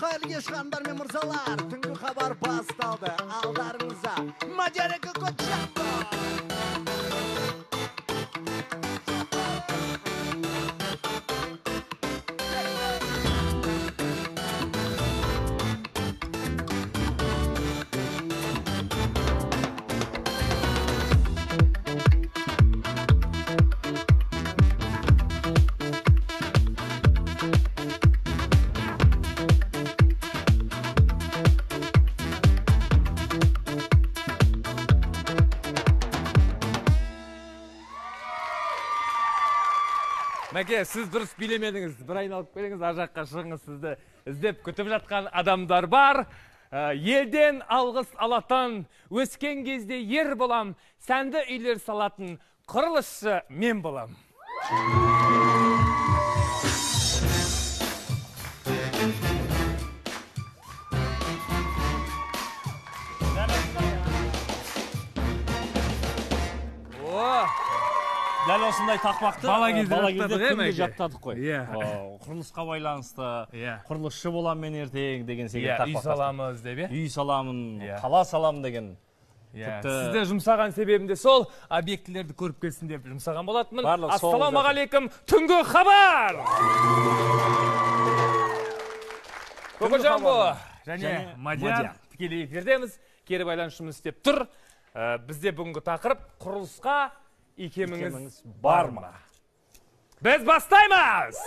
Қайырлы кеш ханымдар мен мырзалар, түнгі хабар басталды. Алдарыңызда Мадиярекі Көтжақты. Мәке, сіз дұрыс билемедіңіз, бір айналып келіңіз, ажаққа шығыңыз, сізді іздеп күтіп жатқан адамдар бар. Елден алғыс алатын, өскен кезде ер болам, сәнді үйлер салатын, құрылысшы мен болам. Дәл осындай тақпақты бала кезде күнде жаттадық қой. Құрылысқа байланысты, құрылысшы болам мен ертең деген секілді тақпақтар. Үй саламыз деп, үй саламын, қала салам деген. Сізді жұмсаған себебім де сол, объектілерді көріп келсін деп жұмсаған болатынмын. Ассалаумағалейкум, түнгі хабар! Көкежамбо және Мадияр тікелей эфирдеміз, кері байланысымыз істеп тұр. Бізде бүгінгі тақырып құрылысқа икеміңіз бар ма? Біз бастаймыз!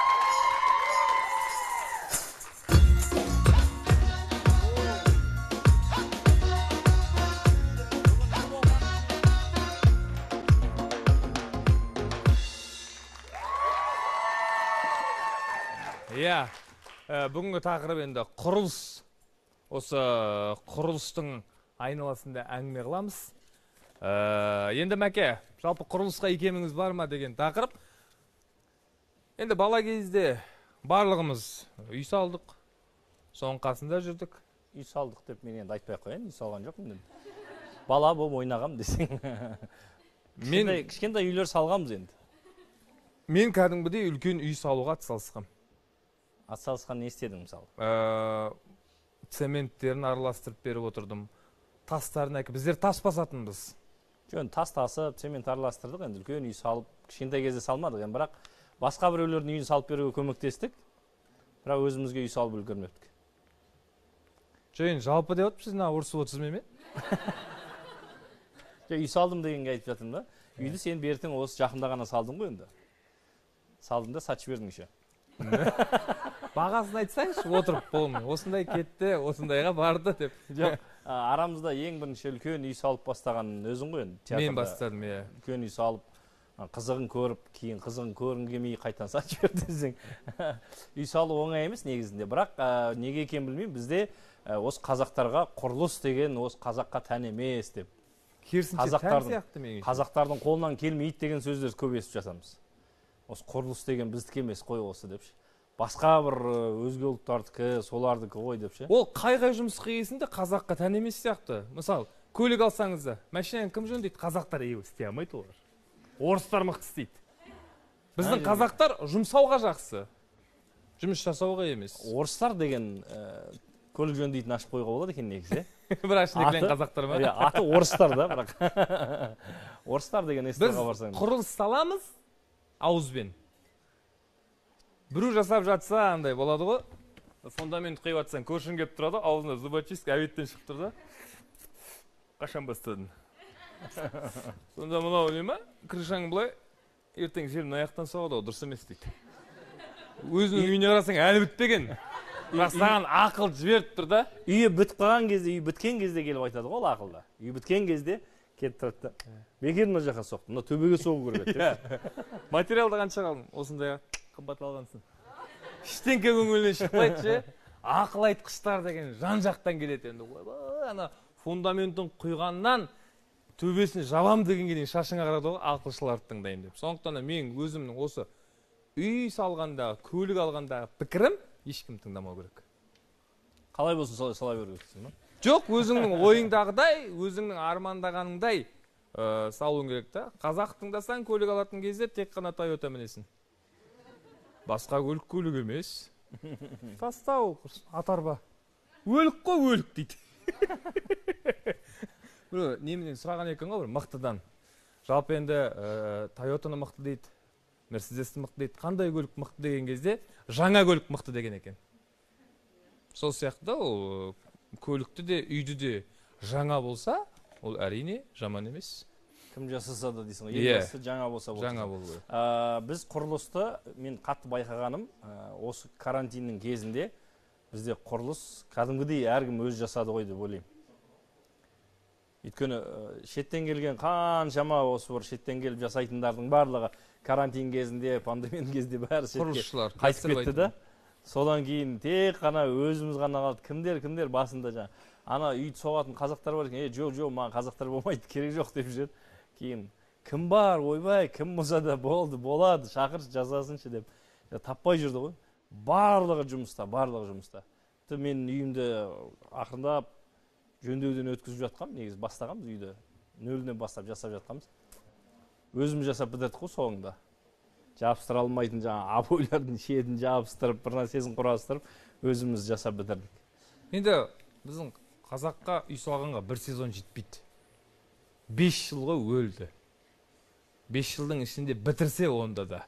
Бүгінгі тақырып енді құрылыс. Осы құрылыстың айналасында әңгіме қыламыз. Енді мәке, жалпы құрылысқа икеміңіз бар ма деген тақырып. Енді бала кезде барлығымыз үй салдық, соның қасында жүрдік. Үй салдық деп мен енді айтпай қояйын, үй салған жоқпын. Бала болып ойнағам десең. Кішкентай үйлер салғамыз енді. Мен кәдімгідей үлкен үй салуға атсалысқам. Атсалысқан не істедің мысалы? Цементтерін араластырып беріп отырдым. Тастарын әкіп, біздер тас басатынбыз. Жөн, тас тасып, цемент араластырдық, енді үлкен үй салып, кішкентай кезде салмадық, енді бірақ басқа біреулердің үйін салып беруге көмектестік, бірақ өзімізге үй салып үлгермедік. Жөн, жалпы деп отып, сіз ұрысып отырсыз ме? Үй салдым дегенге айтып жатырмын да. Үйді сен бертің осы жақында ғана салдың ғой енді. Салдың да сатып бердің еще. Бағасын айтсаңшы, отырып болмай. Осындай кетті, осындайға барды деп. Жоқ, арамызда ең бірінші үлкен үй салып бастаған өзің ғой енді. Мен бастадым, үлкен үй салып, қызығын көріп, кейін қызығын көргің келмей қайтадан сатып бердіңсің. Үй салу оңай емес негізінде, бірақ неге екенін білмеймін, бізде осы қазақтарға құрылыс деген осы қазаққа тән емес деп. Керісінше тән сияқты меніңше. Қазақтардың қолынан келмейді деген сөздерді көп естіп жатамыз. Осы құрылыс деген біздікі емес қой осы депші. Басқа бір өзге ұлттардікі, солардікі ғой депші. Ол қай-қай жұмысқа келсінде қазаққа тән емес сияқты. Мысалы, көлік алсаңызда, машинаны кім жөндейді? Қазақтар істей алмайды олар. Орыстар мықты істейді. Біздің қазақтар жұмсауға жақсы. Жұмыс жасауға емес. Орыстар деген көлік жөндейтін ашып қойға болады екен негізі. Бір ашынекілен қазақтар ма? Аты орыстар да, бірақ. Орыстар деген естіға барсаң. Біз құрылыс саламыз ауызбен. Біру жасап жатса, андай болады ғой. Фундамент қойып атсаң, көршің келіп тұрады, аузында зубочистка әуеттен шығып тұрды. Қашан бастадың? Сонда мынау не ма? Крышаң былай, ертең жерін аяқтан соғады, дұрыс емес дейді. Өзінің үйіне қарасаң, әлі бітпеген. Бірақ саған ақыл жіберіп тұр да. Үйі біткен кезде келіп айтады ғой ақылда. Үйі біткен кезде кетіп тұрады да. Бекер мына жаққа соқты, мына төбеге соғу керек еді. Материалды қанша қалдың? Осындайға қымбат алғансың. Ештеңке көңілінен шықпайды, ақыл айтқыштар деген жан-жақтан келеді енді. Ана фундаментін құйғаннан төбесін жабам дегенге дейін шашыңа қарады ғой, ақылшыларды тыңдаймын деп. Сондықтан мен өзімнің осы үй салғанда, көлік алғанда пікірім ешкім тыңдамау керек. Қалай болсын солай сала беру керексің ба? Жоқ, өзіңнің ойыңдағыдай, өзіңнің армандағаныңдай салуың керек та. Қазақ тыңдасаң көлік алатын кезде тек қана Toyota мінесің. Басқа көлік емес. Тастау атарба. Өлік қой, өлік дейді. Бір неменен сұраған екен ғой, бір мықтыдан. Жалпы енді Toyota'ны мықты дейді, Mercedes'ті мықты дейді. Қандай көлік мықты деген кезде, жаңа көлік мықты деген екен. Сол сияқты да, ол көлікті де, үйді де жаңа болса, ол әрине жаман емес. Кім жасаса да дейсің ғой, ең жаңа болса болды. Жаңа болу. Біз құрылысты, мен қатты байқағаным, осы карантиннің кезінде бізде құрылыс кәдімгідей әркім өзі жасады ғой деп ойлаймын. Өйткені шеттен келген қаншама осы бір шеттен келіп жасайтындардың барлығы карантин кезінде, пандемияның кезінде бәрі шетке қайтып кетті да. Содан кейін тек қана өзіміз ғана қалды. Кімдер басында жаңа ана үйді соғатын қазақтар бар екен, жоқ, маған қазақтар болмайды, керек жоқ деп жүреді. Кейін кім бар, ойбай, кім болса да болады, шақыршы, жасасыншы деп таппай жүрді ғой. Барлығы жұмыста. Мен үйімді ақырындап жөндеуден өткізіп жатқам, негізі бастағанбыз үйді. Нөлден бастап жасап жатқанбыз. Өзіміз жасап бітірдік қой соңында. Жабыстыра алмайтын жаңа обойлардың шетін жабыстырып, бір нәрсесін құрастырып, өзіміз жасап бітірдік. Енді біздің қазаққа үй салғанға бір сезон жетпейді. 5 жылға өлді. 5 жылдың ішінде бітірсе онда да.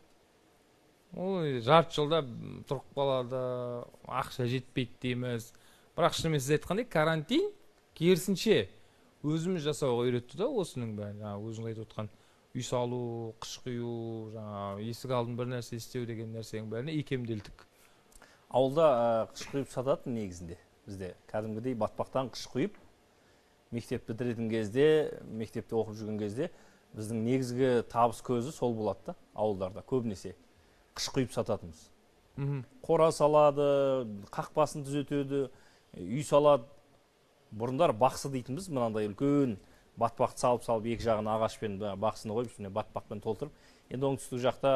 Ой, жарты жылда тұрып қалады, ақша жетпейді дейміз. Бірақ шынымен сіз айтқандай, карантин керісінше өзіміз жасауға үйретті да осының бәрін. Өзің айтып отқан үй салу, қыш құю, есік алдын бір нәрсе істеу деген нәрсенің бәріне икемделдік. Ауылда қыш құйып сататын негізінде. Бізде кәдімгідей батпақтан қыш құйып, мектепті бітіретін кезде, мектепте оқып жүрген кезде біздің негізгі табыс көзі сол болады да, ауылдарда көбінесе қыш құйып сататымыз. Қора салады, қақпасын түзетеді, үй салады. Бұрындар бақсы дейтінбіз, мынандай үлкен батпақты салып екі жағын ағашпен бақсыны қойып, үстіне батпақпен толтырып. Енді оңтүстік жақта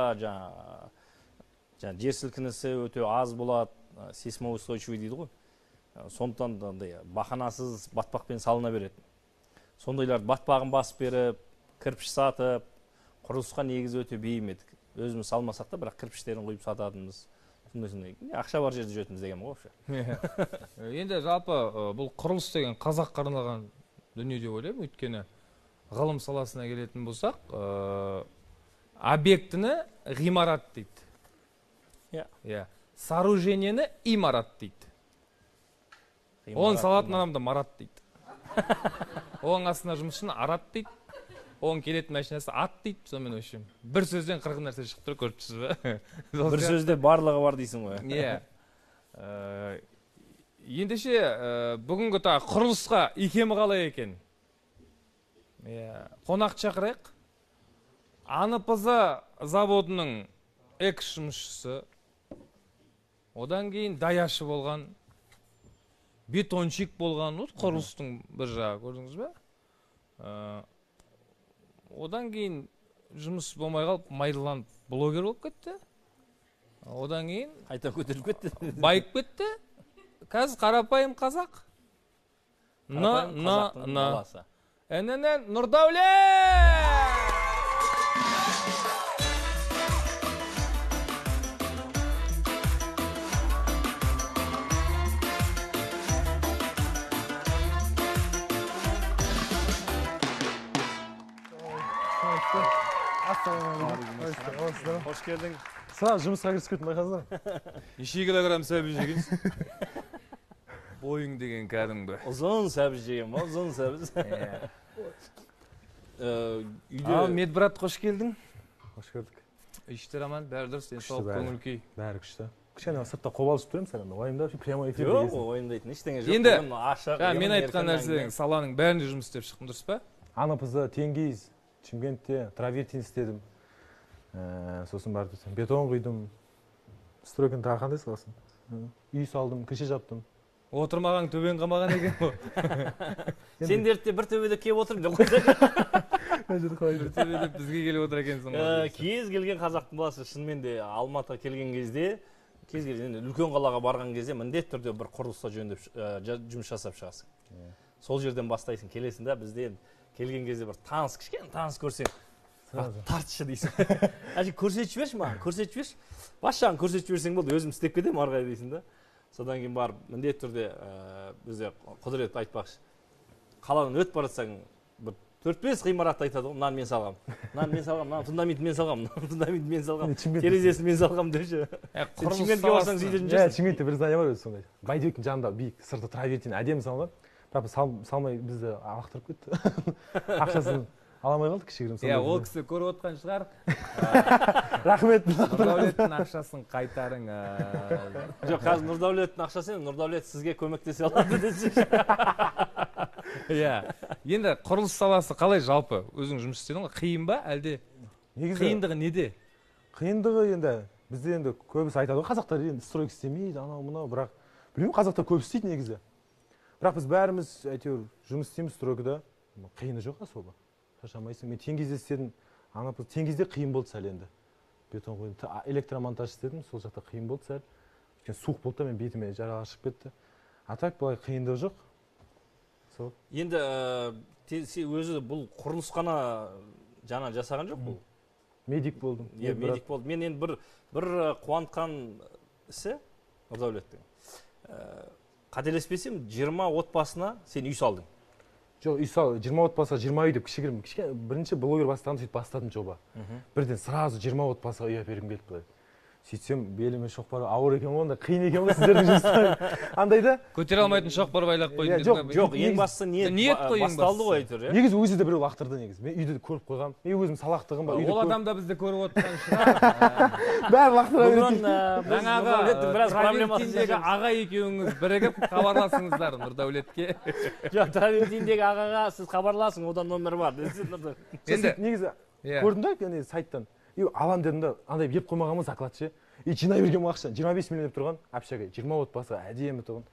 жер сілкінісі өте аз болады, сейсмоустойчивый дейді ғой. Сондықтан бақанасыз батпақпен салына береді. Сондайлар батпағын басып беріп, кірпіш сатып, құрылысқа негізі өте бейім едік. Өзіміз салмасақ та, бірақ кірпіштерін құйып сататынбыз. Ақша бар жерде жүретіміз деген ғой. Енді жалпы бұл құрылыс деген қазаққа арналған дүние деп ойлаймын. Өйткені ғылым саласына келетін болсақ, объектіні ғимарат дейді. Сооружениені имарат дейді. Оған салатын адамды марат дейді. Оған астына жұмысшыны арат дейді. Оған келетін машинасы ат дейді. Сонымен өшім. Бір сөзден 40 нәрсе шығып тұр, көріп тұрсыз ба? Бір сөзде барлығы бар дейсің ғой. Ендеше бүгінгі құрылысқа икемі қалай екен? Қонақ шақырайық. АНПЗ заводының экс жұмысшысы, одан кейін даяшы болған, бетончик болған, құрылыстың бір жағы, көрдіңіз бе? Одан кейін жұмыс болмай қалып, майдаланып блогер болып кетті. Одан кейін қайта көтеріліп кетті. Байып кетті. Қазір қарапайым қазақ. Әнінен Нұрдәулет! Hoş geldin. Сразу жұмысқа кірісіп кеттім, байқадыңыздар. Неше килограмм сәбіз жегенсің? Бойың деген кәдімгі. Ұзын сәбіз жеген, ұзын сәбіз. Ал Медбрат, қош келдің. Қош көрдік. Іштер аман, бәрі дұрыс, денсаулық, көңіл күй. Бәрі күшті. Кішкене сыртта қобалжып тұрамын саған. Уайымдап, прямо эфирде. Жоқ, уайымдайтын ештеңе жоқ. Енді мен айтқан нәрседен саланың бәрінде жұмыс істеп шықтым, дұрыс па? АНПЗ, Теңгейз, Шымкентте травертин істедім. Сосын барып бетон құйдым. Стройканы тағы қандай саласың? Үй салдым, көше жаптым. Отырмаған төбен қамаған екен ғой. Сендерде бір төбеде келіп отырып деп қойды. Бір төбеде бізге келіп отыр екенсің ғой. Кез келген қазақтың баласы шынымен де Алматыға келген кезде, кез келген үлкен қалаға барған кезде міндетті түрде бір құрылыста жөндеп жұмыс жасап шығасың. Сол жерден бастайсың, келесің да, бізде келген кезде бір таныс, кішкене таныс көрсең, тартшы дейсің. Әже көрсетіп жіберші маған, көрсетіп жіберші. Бас жағын көрсетіп жіберсең болды, өзім істеп кетемін ары қарай дейсің да. Содан кейін барып міндетті түрде бізде Құдірет айтпақшы. Қаладан өтіп бара жатсаң, бір 4-5 ғимаратты айтады ғой, мынаны мен салғам. Мынаны мен салғам, мынаны фундаментін мен салғам, мынаны фундаментін мен салғам. Терезесін мен салғам деуші. Шымкентке барсаң сөйтетін жүрсің. Шымкентте бір здание бар өзі сондай. Байдыбектің жанында биік сырты травертин әдемі салған. Бірақ салмай бізді алақтырып кетті. Ақшасын ала алмай қалдық кішігірім. Ол кісі көріп отқан шығар. Рахмет. Нұрдәулеттің ақшасын қайтарың. Жоқ, қазір Нұрдәулеттің ақшасы емес, Нұрдәулет сізге көмектесе алады десеңші. Иә. Енді құрылыс саласы қалай жалпы? Өзің жұмыс істедің ғой, қиын ба әлде? Қиындығы неде? Қиындығы енді бізде енді көбісі айтады ғой, қазақтар енді стройка істемейді, анау мынау, бірақ білмеймін, қазақтар көп істейді негізі. Бірақ біз бәріміз әйтеуір жұмыс істейміз стройкада. Қиыны жоқ особо. Шаршамайсың. Мен теңгизде істедім. Теңгизде қиын болды сәл енді. Бетон қойдым. Электромонтаж істедім. Сол жақта қиын болды сәл. Өйткені суық болды да мен бетіме жараға шығып кетті. А так былай қиындығы жоқ. Сол. Енді өзі бұл құрылыс қана жаңа жасаған жоқ бұл. Медик болдым. Иә, медик болдым. Мен енді бір қуантқан ісі Нұрдәулеттің. Қателеспесем 20 отбасына сен үй салдың. Жоқ, үй сал, 20 отбасыға 20 үй деп кішігірім. Бірінші блогер бастағанда сөйтіп бастадым жоба. Бірден сразу 20 отбасыға үй әпергім келіп былай. Сөйтсем беліме шоқпар ауыр екен ғой, қиын екен ғой сіздердің жұмыстарың. Андай да көтере алмайтын шоқпар байлап қойдың. Жоқ, ең бастысы ниет басталды ғой әйтеуір, иә. Негізі өзі де біреу лақтырды негізі. Мен үйді көріп қойғам. Мен өзім салақтығым бар. Ол адам да бізді көріп отырған шығар. Бәрі лақтыра береді. Жаңағы Травертиндегі аға екеуіңіз бірігіп хабарласыңыздар Нұрдәулетке. Жоқ, Травертиндегі ағаға сіз хабарласың, одан номер бар. Енді негізі көрдім да сайттан. Алам дедім да, андай еп қоймағанмын закладшы. Жинай берген ақша, 25 миллион деп тұрған, общага, 20 отбасы әдемі тұрған.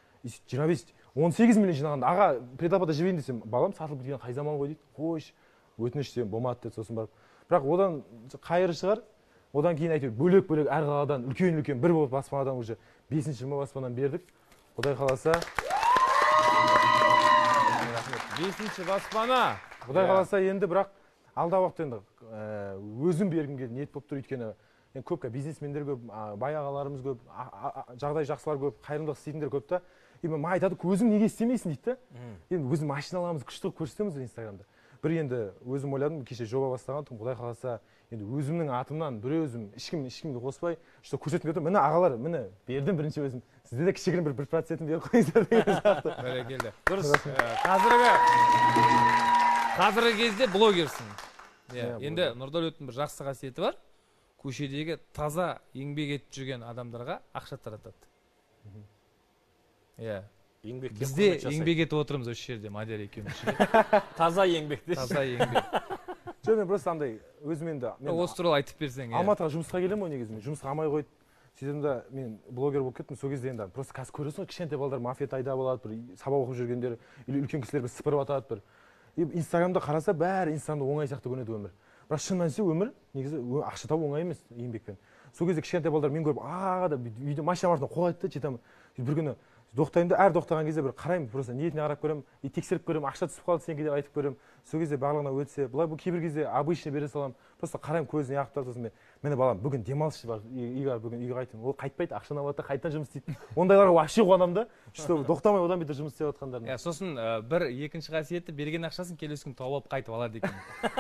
18 миллион жинағанда, аға, предапада жібейін десем, балам сатылып кеткен қай заман ғой дейді. Қойш, өтініш десем, болмады деді, сосын барып. Бірақ одан қайыры шығар, одан кейін әйтеуір бөлек-бөлек әр қаладан үлкен-үлкен бір баспанадан уже 5-20 баспанадан бердік. Құдай қаласа. 5-ші баспана. Құдай қаласа енді бірақ алда уақытта енді өзім бергім келді, ниет болып тұр, өйткені көп бизнесмендер көп, бай ағаларымыз көп, жағдай жақсылар көп, қайырымдылық істейтіндер көп та. Маған айтады, өзің неге істемейсің дейді да. Енді өзім машиналарымыз күшті қылып көрсетеміз Инстаграмда. Бір енді өзім ойладым, кеше жоба бастаған тұғым, Құдай қаласа, енді өзімнің атымнан бір өзім ешкімді қоспай, что көрсетіп кетіп, міне ағалар, міне бердім бірінші өзім. Сізде де кішігірім бір 1% беріп қойыңыздар деген сияқты. Бәрекелді. Дұрыс. Қазіргі кезде блогерсің. Енді Нұрдәулеттің бір жақсы қасиеті бар. Көшедегі таза еңбек етіп жүрген адамдарға ақша таратады. Бізде еңбек етіп отырмыз осы жерде, Мадияр екеуміз. Таза еңбек деші. Таза еңбек. Жоқ, мен просто андай өзім енді осы туралы айтып берсең. Алматыға жұмысқа келемін ғой негізі. Жұмысқа алмай қойды. Сөйтем да мен блогер болып кеттім. Сол кезде енді просто қазір көресің ғой, кішкентай балалар мафия айда болады, бір сабақ оқып жүргендер, үлкен кісілер бір сыпырып атады бір. Инстаграмда қараса бәрі Инстаграмда оңай сияқты көрінеді өмір. Бірақ шын мәнісінде өмір негізі ақша табу оңай емес еңбекпен. Сол кезде кішкентай балалар мен көріп, аға да үйде машина артынан қояды да жетемін. Бір күні доқтаймын да, әр доқтаған кезде бір қараймын, просто ниетіне қарап көремін, тексеріп көремін, ақша түсіп қалды сенікі деп айтып көремін. Сол кезде барлығына өтсе, былай бұл кейбір кезде обычный бере саламын. Просто қараймын, көзіне ағып тұрады, сосын міне балам, бүгін демалысшы бар, бүгін үйге қайтайын. Ол қайтпайды, ақшаны алады да қайтадан жұмыс істейді. Ондайларға вообще қуанамын да, что доқтамай одан бетер жұмыс істеп жатқандарына. Сосын бір екінші қасиеті берген ақшасын келесі күні тауып алып қайтып алады екен.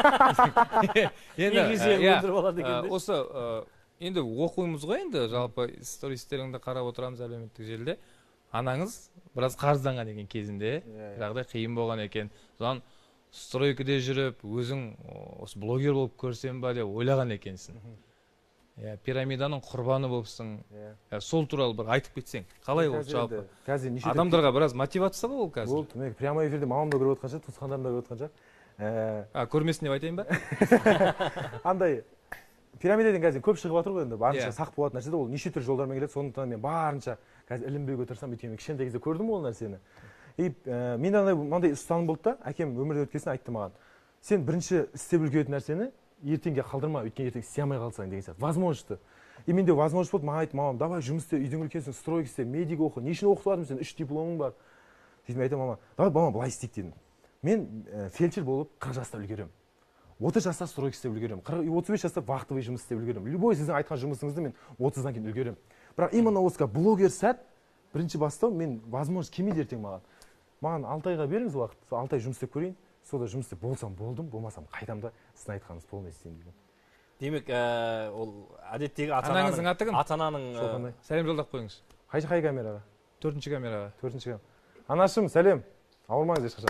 Осы енді оқуымыз ғой, енді жалпы стористеріңді қарап отырамыз әлеуметтік желіде. Анаңыз біраз қарызданған екен кезінде, жағдай қиын болған екен. Содан стройкада жүріп, өзің осы блогер болып көрсем ба деп ойлаған екенсің. Пирамиданың құрбаны болыпсың. Сол туралы бір айтып кетсең. Қалай ол жалпы? Адамдарға біраз мотивация ба ол қазір? Болды. Мен прямо эфирде мамам да көріп отқан шығар, туысқандарым да көріп отқан шығар. Көрмесін деп айтайын ба? Андай пирамидадан қазір көп шығып жатыр ғой енді, барынша сақ болатын нәрсе де ол неше түрлі жолдармен келеді. Сондықтан мен барынша қазір ілінбеуге тырысамын, өйткені кішкентай кезде көрдім ол нәрсені. Мен мынандай ұстаным болды да, әкем өмірден өткесін айтты маған. Сен бірінші істеп үлгеретін нәрсені ертеңге қалдырма, өйткені ертең істей алмай қалсаң деген сияқты. Возможности. Менде возможность болды, маған айтты, мамам, давай жұмыс істе, үйдің үлкенсің, стройка істе, медик оқы. Не үшін оқытып жатырмын сен? 3 дипломың бар. Сөйтіп айтамын, мама, давай мама былай істейік дедім. Мен фельдшер болып 40 жаста үлгеремін. 30 жаста стройка істеп үлгеремін, 35 жаста вахтовый жұмыс істеп үлгеремін. Любой сіздің айтқан жұмысыңызды мен 30-дан кейін үлгеремін. Бірақ именно осы блогер сәт бірінші бастау мен возможность келмейді ертең маған 6 айға беріңіз уақыт, сол 6 ай жұмыс істеп көрейін, сода жұмыс істеп болсам болдым, болмасам қайтам да сіздің айтқаныңыз полный істеймін деген. Демек, ол әдеттегі Анаңыздың аты кім? Ата-ананың Сәлем жолдап қойыңыз. Қай камераға? 4-ші камераға. 4-ші камера. Анашым, сәлем. Ауырмаңыз ешқашан.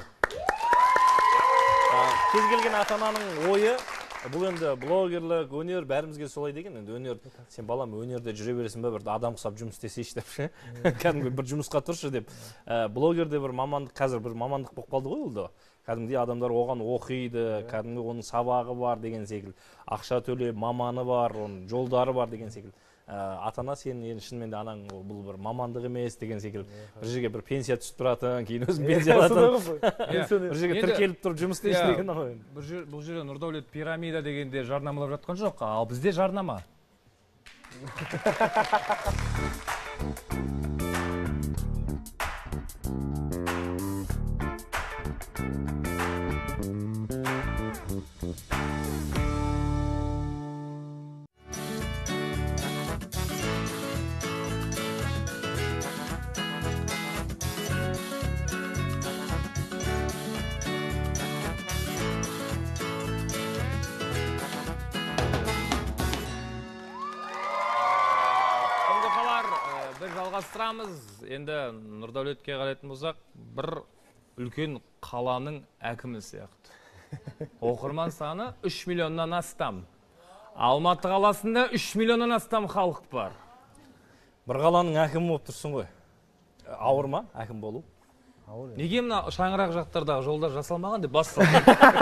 Кез келген ата-ананың ойы, бұл енді блогерлік, өнер бәрімізге солай деген. Енді өнер, сен балам өнерде жүре бересің бе, бір адам құсап жұмыс істесейші деп ше. Кәдімгі бір жұмысқа тұршы деп. Блогерде бір мамандық, қазір бір мамандық болып қалды ғой ол да. Кәдімгідей адамдар оған оқиды, кәдімгі оның сабағы бар деген секілді. Ақша төлеп, маманы бар, оның жолдары бар деген секілді. Ата-ана сен енді шынымен де анаң бұл бір мамандық емес деген секілді. Бір жерге бір пенсия түсіп тұратын, кейін өзің пенсия алатын. Бір жерге тіркеліп тұрып жұмыс істейші деген ғой. Бұл жерде Нұрдәулет пирамида дегенде жарнамалап жатқан жоқ, ал бізде жарнама. Жалғастырамыз. Енді Нұрдәулетке қарайтын болсақ, бір үлкен қаланың әкімі сияқты. Оқырман саны 3 миллионнан астам. Алматы қаласында 3 миллионнан астам халық бар. Бір қаланың әкімі болып тұрсың ғой. Ауыр ма әкім болу? Неге мына шаңырақ жақтардағы жолдар жасалмаған деп бас салды.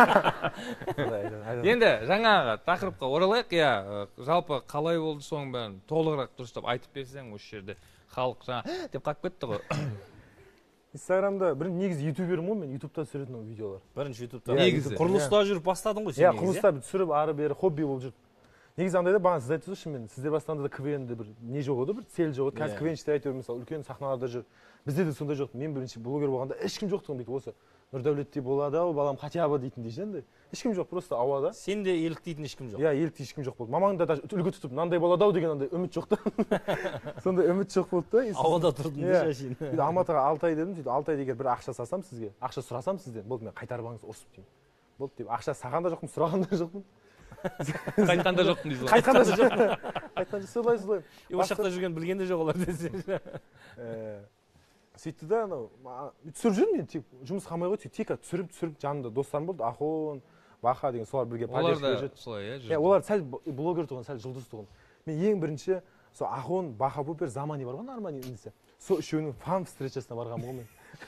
Енді жаңағы тақырыпқа оралайық, жалпы қалай болды соның бәрін толығырақ дұрыстап айтып берсең, осы жерде халық жаңа деп қалып кетті ғой. Инстаграмда бірінші негізі ютубермін ғой, мен ютубта түсіретін видеолар. Бірінші ютубта. Негізі құрылыста жүріп бастадың ғой сен негізі. Құрылыста түсіріп ары бері хобби болып жүріп. Негізі андай да бағана сіз айтып шынымен сіздер бастағанда да КВНде бір не жоқ еді, бір цел жоқ еді. Қазір КВНшілер әйтеуір мысалы үлкен сахналарда жүр. Бізде де сондай жоқ. Мен бірінші блогер болғанда ешкім жоқтығын бүйтіп осы Нұрдәулеттей болады ау балам хотя бы дейтін дейші енді. Ешкім жоқ, просто ауада. Сенде еліктейтін ешкім жоқ. Иә, еліктейтін ешкім жоқ болды. Мамаң да үлгі тұтып мынандай болады ау деген андай үміт жоқ та. Сондай үміт жоқ болды да. Ауада тұрдың да шашин. Алматыға 6 ай дедім, сөйтіп 6 ай егер бір ақша салсам сізге, ақша сұрасам сізден, болды мен қайтарып алыңыз ұрсып деймін. Болды деп ақша саған да жоқпын, сұраған да жоқпын. Қайтқанда жоқпын дейсіз ғой. Қайтқанда жоқпын. Қайтқанда солай. Осы жақта жүрген білген де жоқ олар десе. Сөйтті да анау түсіріп жүрмін мен тек жұмыс қалмай қойды, тек түсіріп жанымда достарым болды, Ахон, Баха деген солар бірге поддержка жүрді. Солай иә, олар сәл блогер тұғын, сәл жұлдыз тұғын. Мен ең бірінші сол Ахон, Баха Пупер, Замани бар ғой, Армани інісі. Сол үшеуінің фан встречасына барғанмын ғой мен.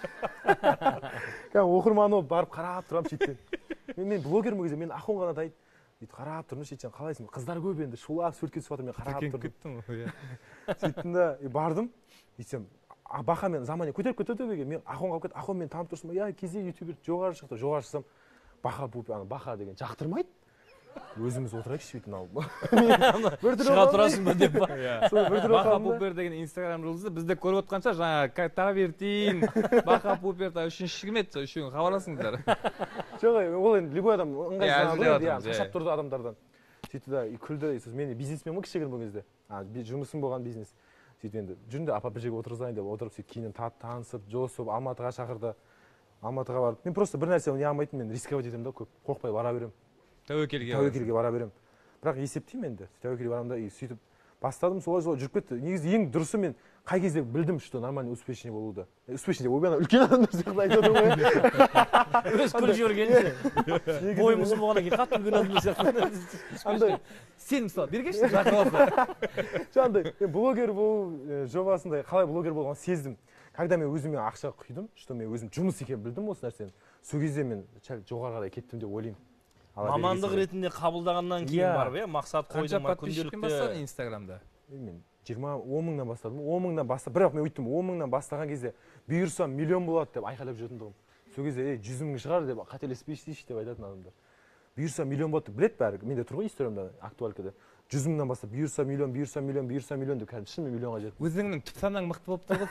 Оқырман болып барып қарап тұрамын шеттен. Мен блогермін кезде, мен Ахон ғана дайды. Сөйтіп қарап тұрмын шеттен, қалайсың? Қыздар көп енді, шулап суретке түсіп жатыр, мен қарап тұрдым. Сөйттім да бардым, десем Баха мен Замани көтеріп кетеді, мен Ахонға алып кетіп, Ахон мен танып тұрсың ба? Я кезде ютубер жоғары шықты, жоғары шықсам Баха Пупер, Баха деген жақтырмайды. Өзіміз отырайықшы сөйтіп алып. Шыға тұрасың ба деп па? Баха Пупер деген инстаграм жұлдызы бізді көріп отқанша жаңа Тавертин, Баха Пупер үшінші кім еді, үшеуін хабарласыңыздар. Жоқ, ол енді любой адам ыңғайсызданады, шашап тұрды адамдардан. Сөйтті да күлді, мен бизнесмен ғой кішігірім бұл кезде. Жұмысым болған бизнес. Сөйтіп енді жүрінде апа бір жерге отырғызайын деп отырып, сөйтіп кейіннен танысып, жосып, Алматыға шақырды. Алматыға барып, мен просто бір нәрсе не алмайтын, мен рисковать етемін да, көп қорықпай бара беремін. Тәуекелге бара беремін. Бірақ есептеймін енді, тәуекелге барамын да, сөйтіп бастадым, солай жүріп кетті. Негізі ең дұрысы мен қай кезде білдім, что нормально успешный болуды. Успешный деп, ойбана үлкен адамдар сияқты айтып отырмын ғой. Өз күліп жібергенше. Бойым ұзын болғаннан кейін қатты үлкен адамдар сияқты. Сен мысалы бергешсің жақын Жаңағыдай, мен блогер болу жобасында қалай блогер болғанын сездім. Когда мен өзіме ақша құйдым, что мен өзім жұмыс екенін білдім осы нәрсені. Сол кезде мен жоғары қарай кеттім деп ойлаймын. Мамандық ретінде қабылдағаннан кейін барып, мақсат қойдым ма күнделікті бастадың Инстаграмда? Мен 10 мыңнан бастадым. 10 мыңнан бастап, бірақ мен өйттім 10 мыңнан бастаған кезде бұйырсам миллион болады деп айқайлап жүретіндігім. Сол кезде 100 мың шығар деп қателеспейсіз деп айтатын адамдар. Бұйырса миллион болады деп білет бәрі. Менде тұр ғой Инстаграмда актуалкада. 100 мыңнан бастап бұйырса миллион деп кәдімгі шынымен миллионға жетті. Өзіңнің түп санаң мықты болып тұр ғой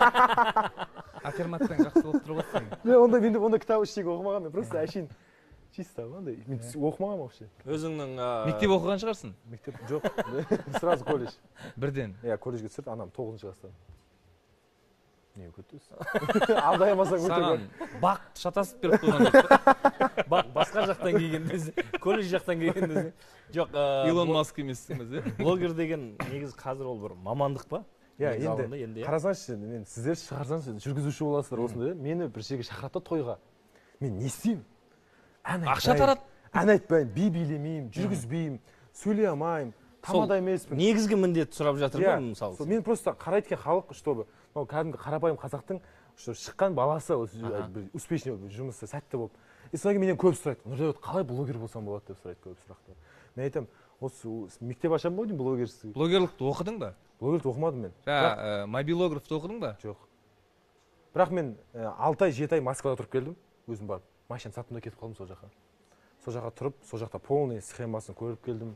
сен. Аффирмацияң жақсы болып тұр ғой сен. Мен онда кітап ештеңе оқымаған, мен просто әшейін чисто андай мен оқымағанмын вообще. өзіңнің мектеп оқыған шығарсың? Мектеп жоқ. Сразу колледж. Бірден. Иә, колледжге түсірді, анам 9-шы класстан. Не өтесіз? Алдай алмасаң өте Саған бақ шатасып беріп қойған деп. бақ басқа жақтан келген колледж жақтан келген жоқ. Илон Маск емессің бе? Блогер деген негізі қазір ол бір мамандық па? Иә, енді қарасаңызшы, мен сіздер шығарсаңыз жүргізуші боласыздар осындай. Мені бір жерге шақырады тойға. Мен не істеймін? Ақша тарат. Ән айтпаймын, би билемеймін, жүргізбеймін, сөйлей алмаймын, тамада емеспін. Негізгі міндет сұрап жатыр ма мысалы? Мен просто қарайды екен халық, чтобы кәдімгі қарапайым қазақтың шыққан баласы успешный жұмысы сәтті болып. Содан кейін менен көп сұрайды. Нұрдәулет, қалай блогер болсам болады деп сұрайды көп сұрақтар. Мен айтамын, осы мектеп ашамын ба деймін блогерсіз. Блогерлікті оқыдың ба? Блогерлікті оқымадым мен. Мобилографты оқыдың ба? Жоқ. Бірақ мен 6 ай, 7 ай Москвада тұрып келдім. Өзім барып, машина сатып кетіп қалдым сол жаққа. Сол жаққа тұрып, сол жақта полный схемасын көріп келдім.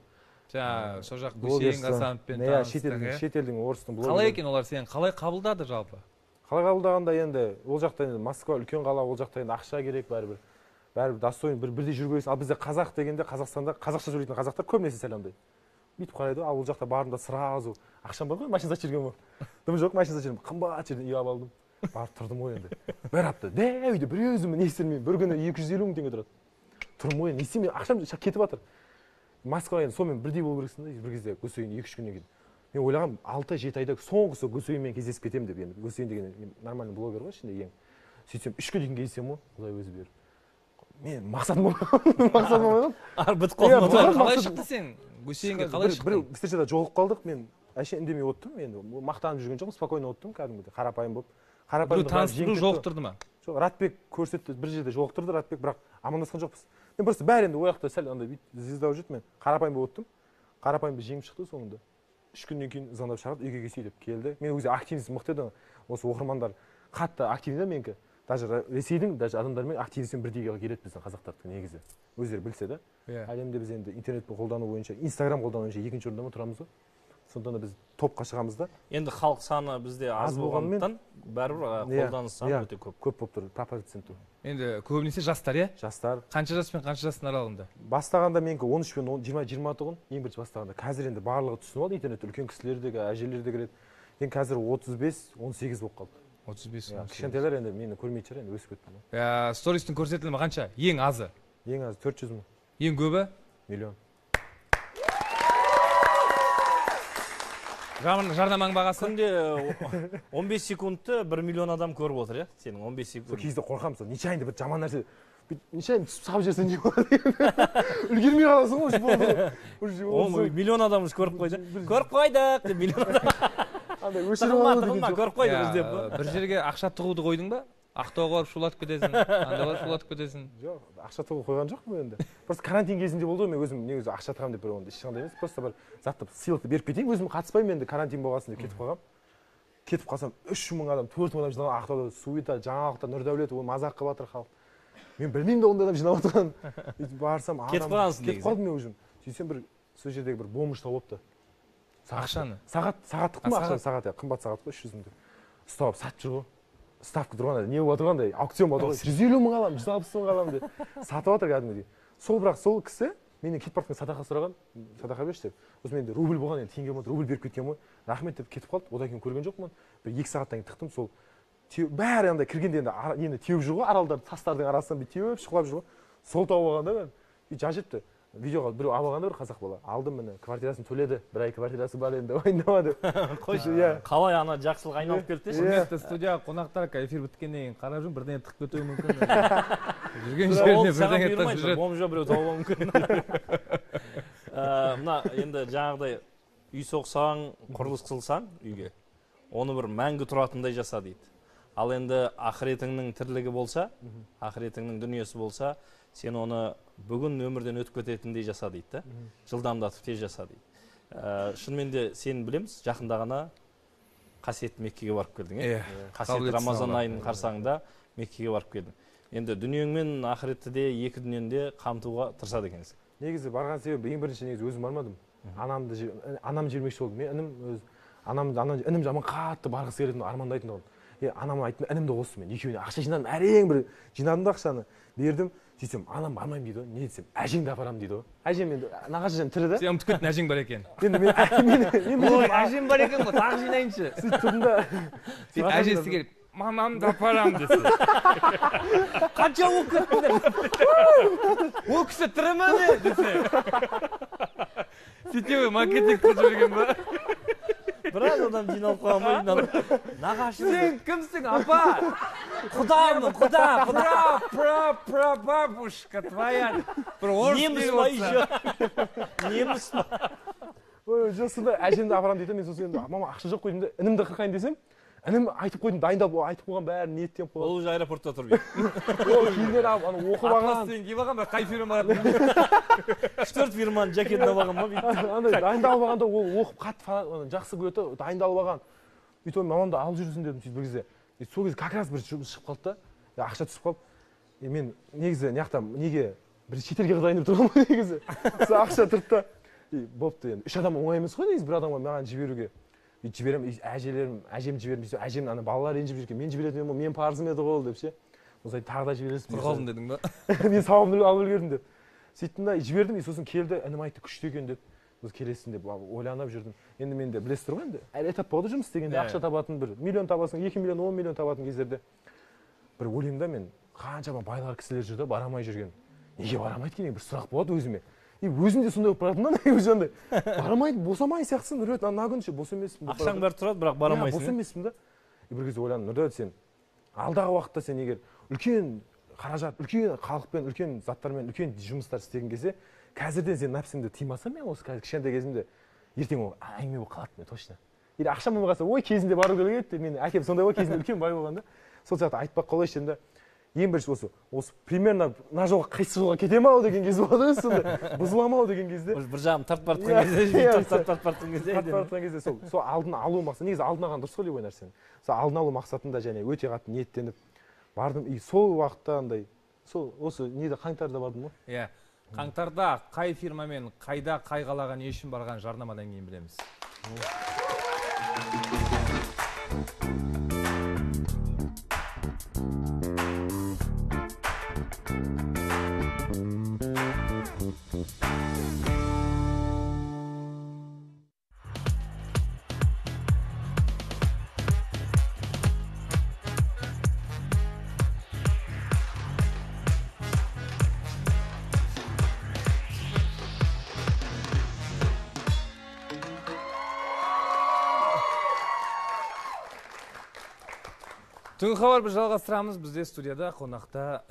Сол жақ Гусейн Гасановпен таныстың. Шетелдің орыстың блогері. Қалай екен олар сені қалай қабылдады жалпы? Қалай қабылдағанда енді ол жақта енді Москва үлкен қала, ол жақта енді ақша керек бәрібір. Бәрібір достойный бірдей жүру керексің. Ал бізде қазақ дегенде Қазақстанда қазақша сөйлейтін қазақтар көбінесе сәлемдейді. Бүйтіп қарайды, ал ол жақта барымда сразу ақшам бар ғой, машина сатып жүрген ғой. Дым жоқ, машина сатып жүрмін. Қымбат жерден үй алдым. Барып тұрдым ғой енді. Бір апта үйде бір өзім не істемеймін. Bir күні 250 мың теңге тұрады. Тұрмын ғой, не істемеймін, ақшам кетіп жатыр. Москва енді сонымен бірдей болу керексің да, бір кезде Гусейн 2-3 күннен кейін. Мен ойлағам 6-7 айда соңғысы Гусейнмен кездесіп кетемін деп енді. Гусейн деген нормальный блогер ғой ішінде ең. Сөйтсем 3 күннен кейін кездесем ғой, Құдай өзі беріп. Мен мақсатым болған. Бітіп қалды. Қалай шықты сен? Гусейнге қалай шықтың? Бір встречада жолығып қалдық, мен әше үндемей отырдым, енді мақтанып жүрген жоқпын, спокойно отырдым, кәдімгідей қарапайым болып. Біреу таныстыру жолықтырды ма? Жоқ, Ратбек көрсетті, бір жерде жолықтырды Ратбек, бірақ амандасқан жоқпыз. Мен просто бәрі енді ояқта сәл андай звезда жүрді, мен қарапайым болып отырдым. Қарапайымды жеңіп шықты соңында. 3 күннен кейін звондап шақырды, үйге келсей деп келді. Мен өзі активность мықты еді. Осы оқырмандар қатты активный менікі. Даже Ресейдің даже адамдармен активностьпен бірдейге келеді біздің қазақтардың негізі. Өздері білсе да. Әлемде біз енді интернетті қолдану бойынша, Инстаграм қолдану бойынша 2-ші орында тұрамыз ғой. Сондықтан да біз топқа шығамыз да. Енді халық саны бізде аз болғандықтан бәрібір қолданыс саны өте көп. Көп болып тұр, процент. Енді көбінесе жастар, иә? Жастар. Қанша жас пен қанша жастың аралығында? Бастағанда менікі 13 пен 20 тұғын, ең бірінші бастағанда. Қазір енді барлығы түсініп алды, интернет үлкен кісілер де, әжелер де кіреді. Енді қазір 35-18 болып қалды. 35. Кішкентайлар енді мені көрмейтін шығар, енді өсіп кетті. Стористің көрсетілімі қанша? Ең азы? Ең азы 400 мың. Ең көбі? Миллион. Жарнаманың бағасы? Күнде 15 секундты 1 миллион адам көріп отыр, иә? Сенің 15 секунд. Сол кезде қорқамын, нечайында бір жаман нәрсе. Нечайында түсіп сап жерсен не болады? Үлгермей қаласың ғой. Миллион адамымыз көріп қойды. Көріп қойдық деп миллион адам. Тығылма, көріп қойдық деп. Бір жерге ақша тығуды қойдың ба? Ақтауға барып шулатып кетесің, анда барып шулатып кетесің. Жоқ, ақша тығу қойған жоқпын енді. Просто карантин кезінде болды ғой, мен өзім негізі ақша тығамын деп бір онда ешқандай емес. Просто бір затты сыйлықты беріп кетейін, өзім қатыспаймын енді карантин болғасын деп кетіп қалғам. Кетіп қалсам 3 мың адам, 4 мың адам жиналған Ақтауда суета, жаңалықта Нұрдәулет, ол мазақ қылып жатыр халық. Мен білмеймін де ондай адам жиналып отырған. Барсам кетіп қалғансың кетіп қалдым мен өзім. Сөйтсем бір сол жердегі бір бомж тауыпты. Ақшаны. Сағаттық па ақша, сағат, қымбат сағат қой 300 мың деп. Ұстап сатып жүр ғой. Ставка тұрғанда не болып отырғандай, аукцион болды ғой. 150 мың аламын, 160 мың аламын деп. Сатып жатыр кәдімгідей. Бірақ сол кісі менен кетіп бара жатқан садақа сұраған, садақа берші деп. Осы менде рубль болған, енді теңге болды, рубль беріп кеткен ғой. Рахмет деп кетіп қалды. Одан кейін көрген жоқпын. Бір 2 сағаттан кейін тықтым, сол бәрі андай кіргенде енді теуіп жүр ғой, аралдар тастардың арасынан бір теуіп шұқылап жүр ғой. Сол тауып алғанда мен жажыпты. Видеоға біреу алғанда бір қазақ бала. Алдым міне, квартирасын төледі. Бір ай квартирасы бар енді, ойнамады. Қойшы, қалай ана жақсылық айналып келді деші. Құрметті студияға қонақтар эфир біткеннен кейін қарап жүрмін, бірдеңе тығып кетуі мүмкін. Жүрген жеріне бірдеңе тығып жүреді. Бомжа біреу тауып мүмкін. Мына енді жаңағыдай үй соқсаң, құрылыс қылсаң үйге, оны бір мәңгі тұратындай жаса дейді. Ал енді ақыретіңнің тірлігі болса, ақыретіңнің дүниесі болса, сен оны бүгін өмірден өтіп кететіндей жаса дейді да. Жылдамдатып тез жаса дейді. Шынымен де сен білеміз, жақында ғана қасиетті Меккеге барып келдің, е? Қасиетті Рамазан айының қарсаңында Меккеге барып келдің. Енді дүниең мен ақыретті де екі дүниені қамтуға тырысады екенсің. Негізі барған себебі ең бірінші негізі өзім бармадым. Анам жібермекші болдым. Мен інім жаман қатты барғысы келетін, армандайтын болдым. анама айттым, інімді қостым мен, екеуіне ақша жинадым, әрең бір жинадым да ақшаны бердім. Сөйтсем анам бармаймын дейді ғой, не десем әжеңді апарамын дейді ғой. Әжем енді нағашы әжем тірі да. Сен ұмытып кеттің әжең бар екен. Енді мен Ой, әжем бар екен ғой, тағы жинайыншы. сөйтіп тұрдым да. Сөйтіп әжесі келіп, мамамды апарамын десе. Қанша болып кеттіңдер? Ол кісі тірі ме десе. Сөйтіп маркетинг қылып жүрген ба? Біраз адам жиналып қалған ба, нағашы. Сен кімсің, апа? Құдамын, құда. Бабушка твоя. Бір орыс Неміс тілі ба болса. еще? Неміс ба? Ой, жоқ, сонда әжемді апарамын дейді, мен сосын енді мама ақша жоқ қой деймін де, інімді қырқайын десем, інім айтып қойдым, дайындап айтып қойған бәрін ниеттеніп қойған. Ол уже аэропортта тұр бейді. Ол кейіннен оқып алған. Атластен киіп алған ба, қай фирма бар? 3-4 фирманың жакетін алған ба бейді. Андай дайындалып алғанда ол оқып қатты жақсы көреді, дайындалып алған. Өйтіп мамамды алып жүрсін дедім сөйтіп бір кезде. Сол кезде как раз бір жұмыс шығып қалды да, ақша түсіп қалды. Мен негізі мына неге бір шетелге дайындап тұрғанмын негізі. Сол ақша тұрды да. Бопты енді. 3 адам оңай емес қой негізі бір адамға маған жіберуге. Жіберемін, әжем жібердім десе, әжем ана балалар ренжіп жүрген, мен жіберетін едім, мен парызым еді ғой деп ше. Осылай тағы да жібересің. Құр қалдым дедің ба? Мен сауабымды алып үлгердім деп. Сөйттім да жібердім, сосын келді, інім айтты күшті екен деп. Біз келесің деп ойланып жүрдім. Енді мен де білесіздер ғой енді. Әр этап болды жұмыс істегенде ақша табатын бір миллион табасың, 2 миллион, 10 миллион табатын кездерде. Бір ойлаймын да мен қаншама байлар кісілер жүр да барамай жүрген. Неге барамайды екен бір сұрақ болады өзіме. Өзім де сондай болып баратым да өзімде. Барамайды, босамай сияқтысың, Нұрдәулет, ана күнше бос емеспін. Ақшаң бәрі тұрады, бірақ барамайсың. Бос емеспін да. Бір кезде ойландым, Нұрдәулет, сен алдағы уақытта сен егер үлкен қаражат, үлкен халықпен, үлкен заттармен, үлкен жұмыстар істеген кезде, қазірден сен нәпсіңді тыймасам, мен осы кішкентай кезімде ертең ол әңгіме болып қалады мен точно. Или ақшам болмаса, ой кезінде бару керек еді, мен әкем сондай ғой, кезінде үлкен бай болған да. Сол сияқты айтпақ қалайшы енді. Ең бірінші осы примерно мына жолға қайсы жолға кетем ау деген кез болады ғой сонда. Бұзыламын ау деген кезде. Бір жағын тартып бартқан кезде, тартып бартқан кезде. Тартып бартқан кезде сол алдын алу мақсаты. Негізі алдын алған дұрыс қой любой нәрсені. Сол алдын алу мақсатында және өте қатты ниеттеніп бардым. И сол уақытта андай сол осы неде қаңтарда бардым ғой. Иә. Қаңтарда қай фирмамен қайда қай қалаға не үшін барған жарнамадан кейін білеміз. Түнгі хабар біз жалғастырамыз. Бізде студияда қонақта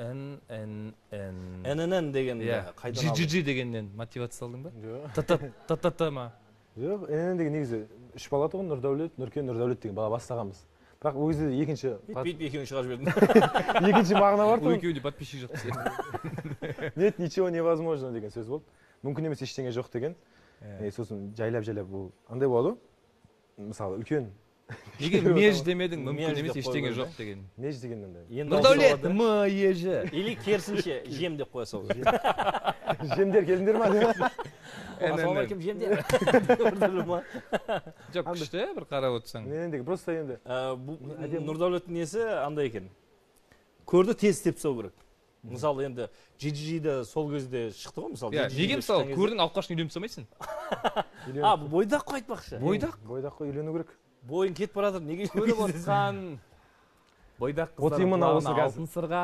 ННН деген қайдан алдың? GGG дегеннен мотивация алдың ба? Та-та-та ма? Жоқ, ННН деген негізі 3 бала тұғын, Нұрдәулет, Нұркен, Нұрдәулет деген бала бастағанбыз. Бірақ ол кезде екінші... екеуін шығарып жібердің. Екінші мағына бар тұғын. Екеуінде подписчик жоқ десе. Нет, ничего невозможно деген сөз болды. Мүмкін емес ештеңе жоқ деген. Сосын жайлап бұл андай болады ғой. Мысалы, үлкен Неге меж демедің, мүмкін емес ештеңе жоқ деген. Меж дегеннен де. Нұрдәулет, ежі. Или керісінше жем деп қоя салу. Жемдер келіңдер ма деп. Ассалаумағалейкум жемдер. Жоқ, күшті бір қарап отырсаң. Нендегі просто енді. Нұрдәулеттің несі андай екен. Көрді тез істеп тастау керек. Мысалы енді GGG-де сол кезде шықты ғой мысалы. Неге мысалы көрдің алқашын үйленіп тастамайсың? Бойдақ қой айтпақшы. Бойдақ қой үйлену керек. Бойың кетіп баратыр, неге көріп отырған бойдақ қыздар алтын сырға.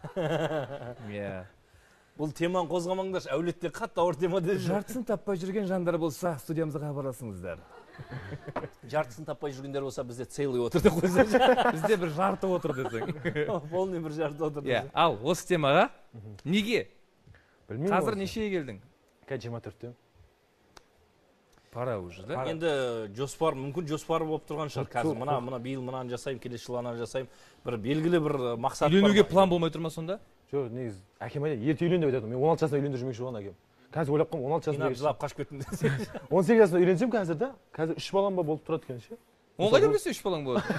Бұл теманы қозғамаңдаршы, әулеттер қатты ауыр тема деді. Жартысын таппай жүрген жандар болса, студиямызға хабарласыңыздар. Жартысын таппай жүргендер болса, бізде целый отыр деп қойсаңшы. Бізде бір жарты отыр десең. Полный бір жарты отыр десең. Ал, осы темаға неге? Білмеймін. Қазір нешеге келдің? Қазір 24-те. Пара уже, да? Енді жоспар, мүмкін жоспары болып тұрған шығар. Қазір мына биыл мынаны жасаймын, келесі жылы ананы жасаймын. Бір белгілі бір мақсат бар. Үйленуге план болмай тұрма сонда? Жоқ, негізі әкем айтады, ерте үйлен деп айтады. Мен 16 жасында үйлендіріп жүрмекші болған әкем. Қазір ойлап қалдым, 16 жасында. Жылап қашып кеттім десе. 18 жасында үйленсем қазір да, қазір 3 балам ба болып тұрады екен ше. Оңға деп білсе 3 балаң болады.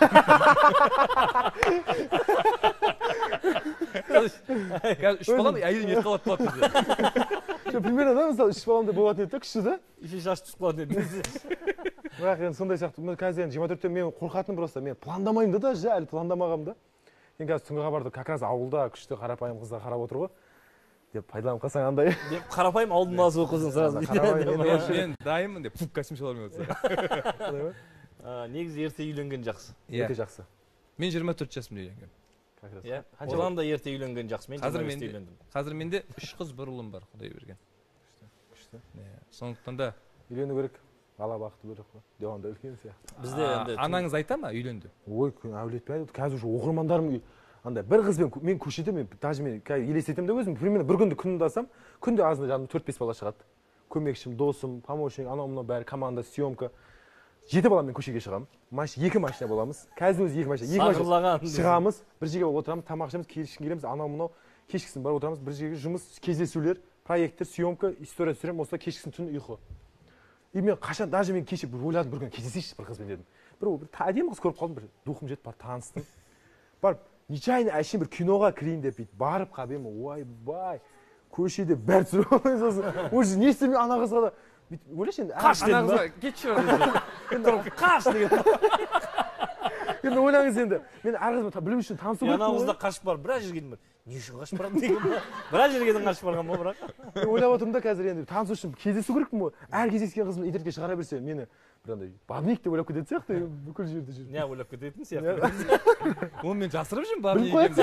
Қазір 3 балам әйелім ет қалады болады бізде. Примерно да, мысалы 3 баламда болатын еді да, күшті да. Еще жас түсіп қалатын еді. бірақ енді сондай сияқты мен қазір енді 24-те мен қорқатыным просто мен пландамаймын да даже әлі пландамағанмын да. Енді қазір түнгі хабарды как раз ауылда күшті қарапайым қыздар қарап отыр ғой деп пайдаланып қалсаң андай. Деп қарапайым ауылдың баласы болып қалсаң сразу. Мен дайынмын деп костюм шалармен отырса. Негізі ерте үйленген жақсы. Өте жақсы. Мен 24 жасымда үйленгенмін. Иә. Одан да ерте үйленген жақсы. Мен 25-те үйлендім. Қазір менде 3 қыз, 1 ұлым бар, Құдай берген. Күшті. Сондықтан да үйлену керек. Бала бақыты керек қой. Деванда үлкен сияқты. Бізде енді анаңыз айта ма үйленді? Ой, әулет пе? Қазір уже оқырмандарым андай бір қызбен мен көшеде мен даже мен елестетемін де өзім примерно бір күнді күнімді алсам, күнде азында жанымда 4-5 бала шығады. Көмекшім, досым, помощник, анау мынау бәрі команда, съемка. 7 баламен көшеге шығамын. 2 машина боламыз. Қазір өзі 2 машина шығамыз, бір жерге отырамыз, тамақ ішеміз, кешкісін келеміз, анау мынау кешкісін барып отырамыз, бір жерге жұмыс, кездесулер, проекттер, съемка, история түсіремін, осылай кешкісін түн ұйқы. И мен қашан даже мен кеше бір ойладым, бір күн кездесейінші бір қызбен дедім. Бір әдемі қыз көріп қалдым, бір духым жетіп барып таныстым. Барып нечаянно әшейін бір киноға кірейін деп бүйтіп барып қалып едім, ойбай, көшеде бәрі түсіріп алмай сосын. Уже не істемей ана қызға да бүйтіп ойлашы енді қаш дедім ба? Кетші қаш деген. енді ойлаңыз енді мен әр қызбен білу үшін танысу керек. Ана қызда қашып барып біраз жерге келдім. Не үшін қашып барамын деген ба? Біраз жерге қашып барған ба бірақ? Мен ойлап отырмын да қазір енді танысу үшін кездесу керекпін ғой. Әр кездескен қызым интернетке шығара берсе мені бір андай бабник деп ойлап кететін сияқты бүкіл жерде жүріп. Не ойлап кететін сияқты. Оны мен жасырып жүрмін бабник екенін.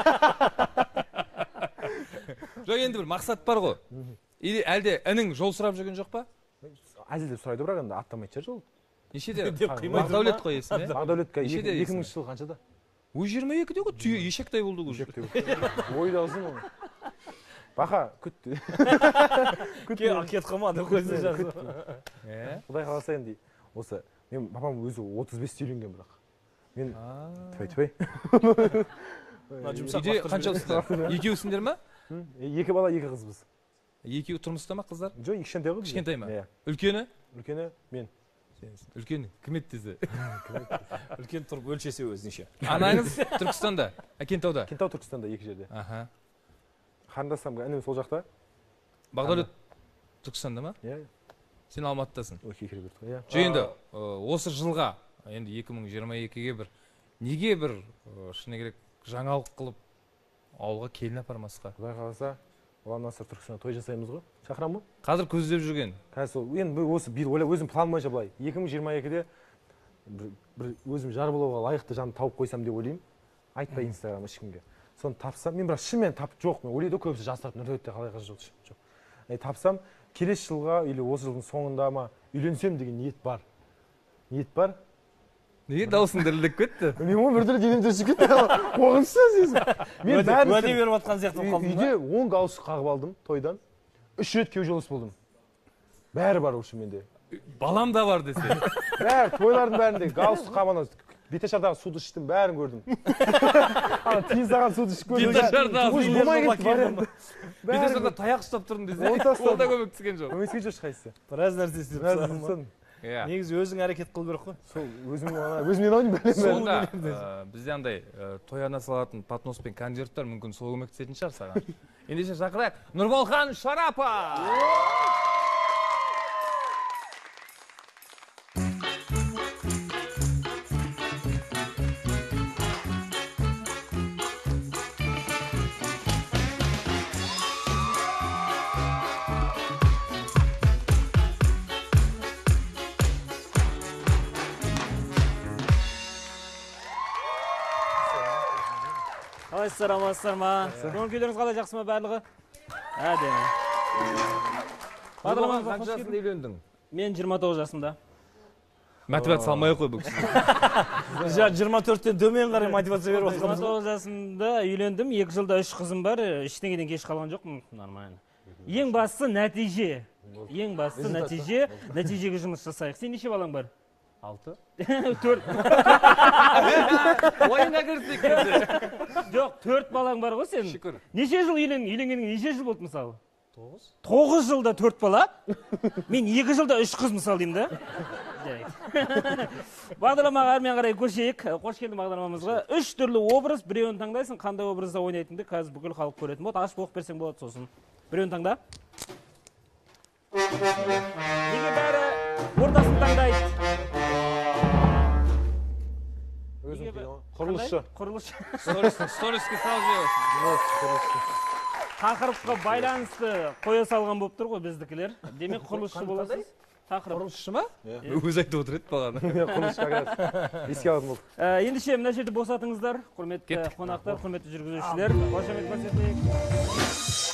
Жоқ енді бір мақсат бар ғой. Или әлде інің жол сұрап жүрген жоқ па? Әзілдеп сұрайды бірақ енді аттамайтын шығар жол. Нешеде? Бақдәулет қой есімі. Бақдәулет 2000 жыл қаншада? Ой 22-де ғой түйе ешектай болды ғой. Ойдаусың ғой. Бақа күт. Кет қалмады қойсын жазып. Құдай қаласа енді осы мен папам өзі 35-те үйленген бірақ. Мен тфай. Үйде қаншалысыздар? Екеусіңдер ма? 2 бала 2 қызбыз. Екеуі тұрмыста ма қыздар? Жоқ, кішкентай ғой. Кішкентай ма? Үлкені? Үлкені мен. Үлкені кім еді десе? Үлкен тұрып өлшесе өзінше. Анаңыз Түркістанда, Кентауда? Кентау Түркістанда 2 жерде. Қарындасым інім сол жақта. Бақдәулет Түркістанда ма? Иә. Сен Алматыдасың. Кекіре берді. Иә. Жоқ енді осы жылға, енді 2022-ге бір неге бір шыны керек жаңалық қылып ауылға келін апармасқа? Құдай қаласа Ұлан Насыр Түркістанда той жасаймыз ғой. Шақырамын ба? Қазір көздеп жүрген. Қазір сол енді осы бір ойлап өзім план бойынша былай 2022-де бір өзім жар болуға лайықты жанды тауып қойсам деп ойлаймын. Айтпай Инстаграм ешкімге. Соны тапсам, мен бірақ шынымен тапып жоқ, мен ойлайды көбісі жастар нұртөбетте қалай қыз жоқ. Тапсам, келесі жылға или осы жылдың соңында ма үйленсем деген ниет бар. Ниет бар. Неге даусың дірілдеп кетті? Мен біртүрлі денем түршіп кетті. Қорқынышты сезім. Мен уәде беріп жатқан сияқты болып қалдым. Үйде 10 галстук қағып алдым тойдан. 3 рет күйеу болдым. Бәрі бар осы менде. Балам да бар десе. Бәрі тойлардың бәрінде галстук қағып Беташардағы суды іштім, бәрін көрдім. Тиын саған суды ішіп көрдім. Беташарда таяқ ұстап тұрдым десе. Ол да көмектескен жоқ. Көмектескен жоқ ешқайсысы. Біраз нәрсе істеп тастадым. Негізі өзің әрекет қыл керек қой. Сол өзімнен ойын бәлем. Сонда бізде андай тойына салатын поднос пен конверттер мүмкін сол көмектесетін шығар саған. Ендеше шақырайық Нұрболхан Шарапов. Қалайсыздар, амансыздар ма? Көңіл-күйлеріңіз қалай, жақсы ма барлығы? Әдемі. Бағдарламаға қанша жасында үйлендің? Мен 29 жасымда. Мотивация салмай қой бұл кісі. 24-тен төмен қарай мотивация беріп отырмыз. 29 жасымда үйлендім, 2 жылда 3 қызым бар, ештеңеден кеш қалған жоқпын, нормально. Ең бастысы нәтиже. Нәтижеге жұмыс жасайық. Сен неше балаң бар? 6. 4. Ойына кірсек кезде. Жоқ, 4 балаң бар ғой сен. Шүкір. Неше жыл үйленгенің неше жыл болды мысалы? 9 жылда 4 бала. Мен 2 жылда 3 қыз мысалы деймін да. Бағдарламаға әрмен қарай көшейік. Қош келдің бағдарламамызға. 3 түрлі образ, біреуін таңдайсың, қандай образда ойнайтынды қазір бүкіл халық көретін болады. Ашып оқып берсең болады сосын. Біреуін таңда. Неге бәрі ортасын таңдайды? Құрылысшы. Құрылысшы. Сториске салып жібересің. Тақырыпқа байланысты қоя салған болып тұр ғой біздікілер. Демек құрылысшы боласыз. Тақырып. Құрылысшы ма? Өзі айтып отыр еді бағана. Құрылысшы как раз. Еске алатын болды. Ендеше мына жерде босатыңыздар, құрметті қонақтар, құрметті жүргізушілер. Қошемет көрсетейік.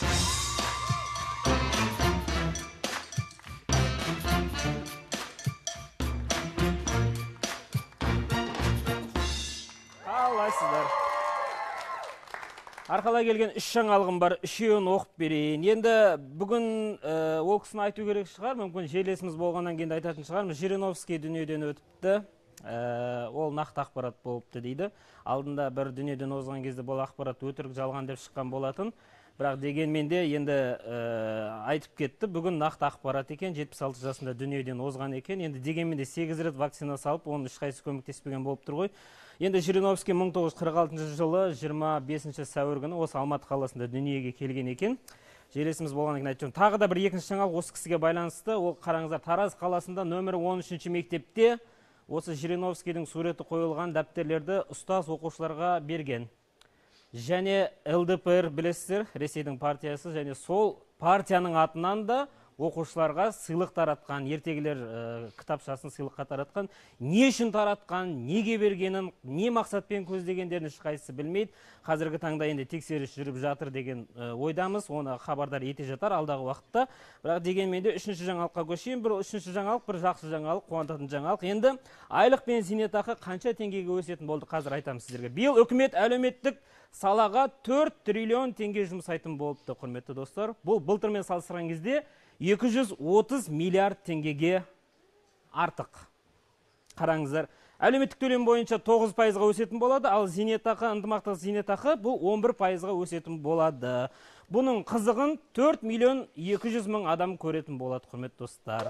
Қалайсыздар? Арқалай келген 3 жаңалығым бар, 3-еуін оқып берейін. Енді бүгін ол кісіні айту керек шығар, мүмкін желесіміз болғаннан кейін айтатын шығар. Жириновский дүниеден өтіпті, ол нақты ақпарат болыпты дейді. Алдында бір дүниеден озған кезде бұл ақпарат өтірік жалған деп шыққан болатын. Бірақ дегенмен де енді айтып кетті, бүгін нақты ақпарат екен, 76 жасында дүниеден озған екен. Енді дегенмен де 8 рет вакцина салып, оның ешқайсысы көмектеспеген болып тұр ғой. Енді Жириновский 1946 жылы 25 сәуір күні осы Алматы қаласында дүниеге келген екен. Желесіміз болғаннан кейін айтып, тағы да бір екінші жаңалық осы кісіге байланысты. Ол қараңыздар, Тараз қаласында нөмірі 13-ші мектепте осы Жириновскийдің суреті қойылған дәптерлерді ұстаз оқушыларға берген. Және ЛДПР білесіздер, Ресейдің партиясы, және сол партияның атынан да оқушыларға сыйлық таратқан, ертегілер кітапшасын сыйлыққа таратқан. Не үшін таратқан, неге бергенін, не мақсатпен көздегендерін ешқайсысы білмейді. Қазіргі таңда енді тексеріс жүріп жатыр деген ойдамыз. Оны хабардар ете жатар алдағы уақытта. Бірақ дегенмен де үшінші жаңалыққа көшейін. Бір үшінші жаңалық, бір жақсы жаңалық, қуантатын жаңалық. Енді айлық пен зейнетақы қанша теңгеге өсетін болды, қазір айтамын сіздерге. Биыл үкімет әлеуметтік салаға 4 триллион теңге жұмсайтын болыпты, құрметті достар. Бұл былтырмен салыстырған кезде 230 миллиард теңгеге артық. Қараңыздар, әлеуметтік төлем бойынша 9%-ға өсетін болады, ал зейнетақы, ынтымақтық зейнетақы бұл 11%-ға өсетін болады. Бұның қызығын 4 миллион 200 мың адам көретін болады, құрметті достар.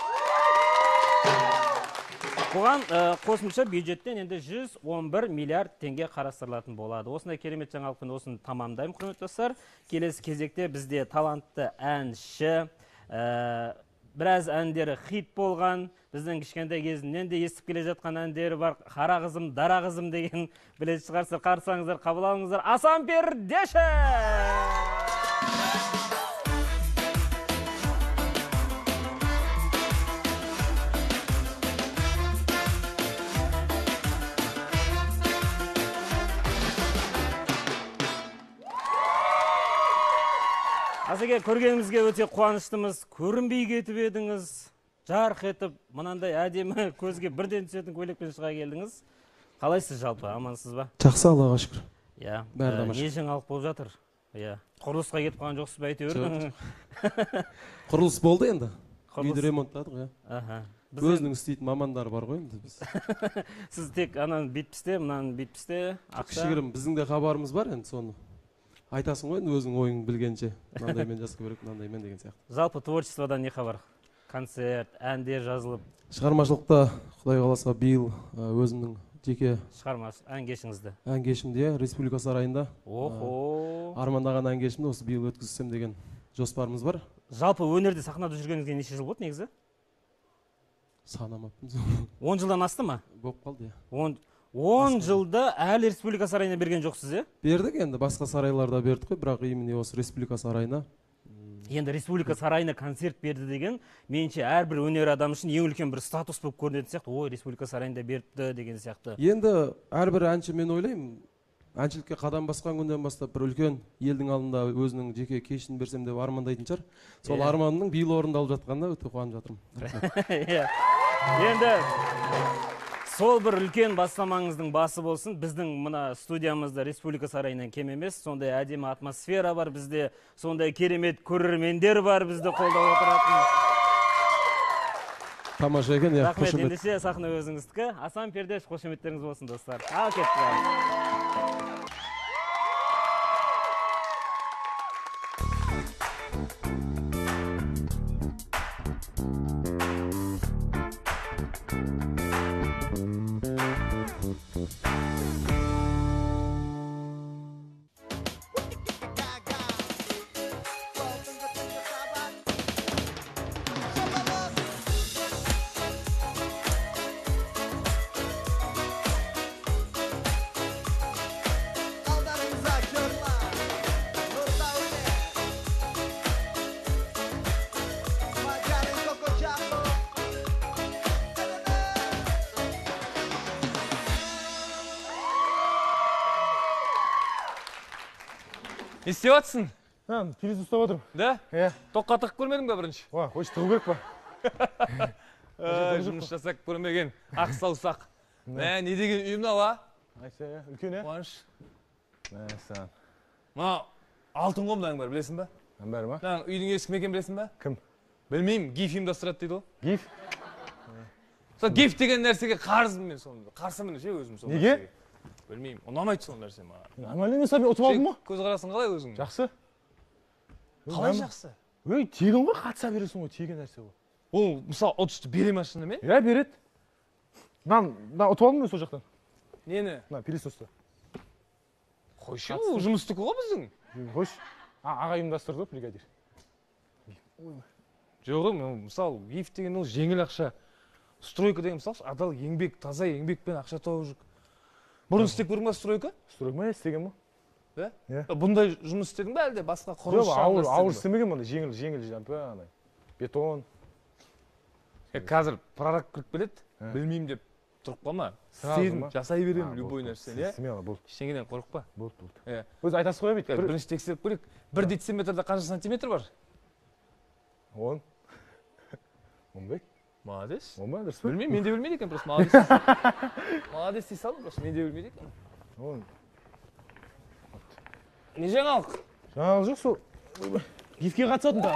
Бұған қосымша бюджеттен енді 111 миллиард теңге қарастырылатын болады. Осындай керемет жаңалықпен осыны тамамдаймын, құрметті достар. Келесі кезекте бізде талантты әнші, біраз әндері хит болған, біздің кішкентай кезінен де естіп келе жатқан әндері бар. Қара қызым, дара қызым деген білетін шығарсыздар, қарсаңыздар, қабыл алыңыздар. Асан Пердешев! Асеке, көргенімізге өте қуаныштымыз, көрінбей кетіп едіңіз, жарқ етіп, мынандай әдемі көзге бірден түсетін көйлекпен шыға келдіңіз. Қалайсыз жалпы, амансыз ба? Жақсы, Аллаға шүкір. Иә, бәрі тамаша. не жаңалық болып жатыр? Иә, құрылысқа кетіп қалған жоқсыз ба әйтеуір? Құрылыс болды енді. Үйді ремонттадық, иә. Өзінің істейтін мамандары бар ғой енді біз. Сіз тек ананы бүйтпісте, мынаны бүйтпісте, ақша. Кішігірім, біздің де хабарымыз бар енді соны. Айтасың ғой, өзің ойың білгенше, мынандаймен жасқа керек, мынандаймен деген сияқты. Жалпы творчестводан не хабар? Концерт, әндер жазылып. Шығармашылықта, Құдай қаласа, биыл өзімнің жеке ән кешіңізді. Ән кешімде Республика сарайында. Охо. Армандаған ән кешімді осы биыл өткізсем деген жоспарымыз бар. Жалпы өнерде сахнада жүргеніңізге неше жыл болды негізі? Санамаппын. 10 жылдан асты ма? Болып қалды, иә. 10 жылда әлі Республика сарайына берген жоқсыз, е? Бердік енді, басқа сарайларда бердік қой, бірақ именно осы Республика сарайына. Енді Республика сарайына концерт берді деген, меніңше әрбір өнер адам үшін ең үлкен бір статус болып көрінетін сияқты. Ой, Республика сарайында берді деген сияқты. Енді әрбір әнші, мен ойлаймын, әншілікке қадам басқан күннен бастап бір үлкен елдің алдында өзінің жеке кешін берсем деп армандайтын шығар. Сол арманның биыл орындалып жатқанына өте қуанып жатырмын. Енді сол бір үлкен бастамаңыздың басы болсын. Біздің мына студиямызда Республика сарайынан кем емес. Сондай әдемі атмосфера бар бізде, сондай керемет көрермендер бар бізді қолдап отыратын. Тамаша екен, иә, қошемет. Рахмет, ендеше сахна өзіңіздікі. Асан Пердешев, қошеметтеріңіз болсын, достар. Ал кеттік. Не істеп жатсың? Приз ұстап отырмын. Да? Иә. Тоққа тығып көрмедің бе бірінші? Ой, қойшы тығу керек па? Жұмыс жасап көрмеген ақ саусақ. Не деген үй мынау, а? Айса, үлкен, ә? Қуаныш. Мәссаған. Мына алтын ғой мынаның бәрі, білесің ба? Бәрі ма? Мынаның үйдің ескі мекен білесің ба? Кім? Білмеймін, гиф ұйымдастырады дейді ғой. Гиф? Сол гиф деген нәрсеге қарсымын мен соны. Қарсымын ше өзім сол. Неге? Білмеймін. Ұнамайды сол нәрсе маған. Нормально емес, мен ұтып алдым ма? Көзқарасың қалай өзің? Жақсы. Қалай жақсы? Өй, тегін ғой, қатыса бересің ғой, тегін нәрсе ғой. Ол мысалы ұтысты бере ма шынымен? Иә, береді. Мына ұтып алдым мен сол жақтан. Нені? Мына пересосты. Қойшы, ол жұмыстікі ғой біздің. Қойшы. Аға ұйымдастырды, бригадир. Жоқ, мысалы гиф деген ол жеңіл ақша. Стройка деген мысалы адал еңбек, таза еңбекпен ақша тауып жүр. Бұрын істеп көрдің ба стройка? Стройка ма істеген ма? Да? Иә. Бұндай жұмыс істедің ба әлде басқа құрылыс жағында? Ауыр істемеген мұнда, жеңіл анандай. Бетон. Қазір прораб кіріп келеді, білмеймін деп тұрып қалма. Сен жасай беремін любой нәрсені, иә? Смело, бол. Ештеңеден қорықпа. Болды. Иә. Өзі айтасыз ғой бейт. Бірінші тексеріп көрейік. 1 дециметрде қанша сантиметр бар? 10. 15. Молодец. 10 ба, дұрыс па? Білмеймін, мен де білмейді екен, просто молодец. Молодец дей салдым, просто мен де білмейді екен. 10. Не жаңалық? Жаңалық жоқ, сол гифке қатысатын да.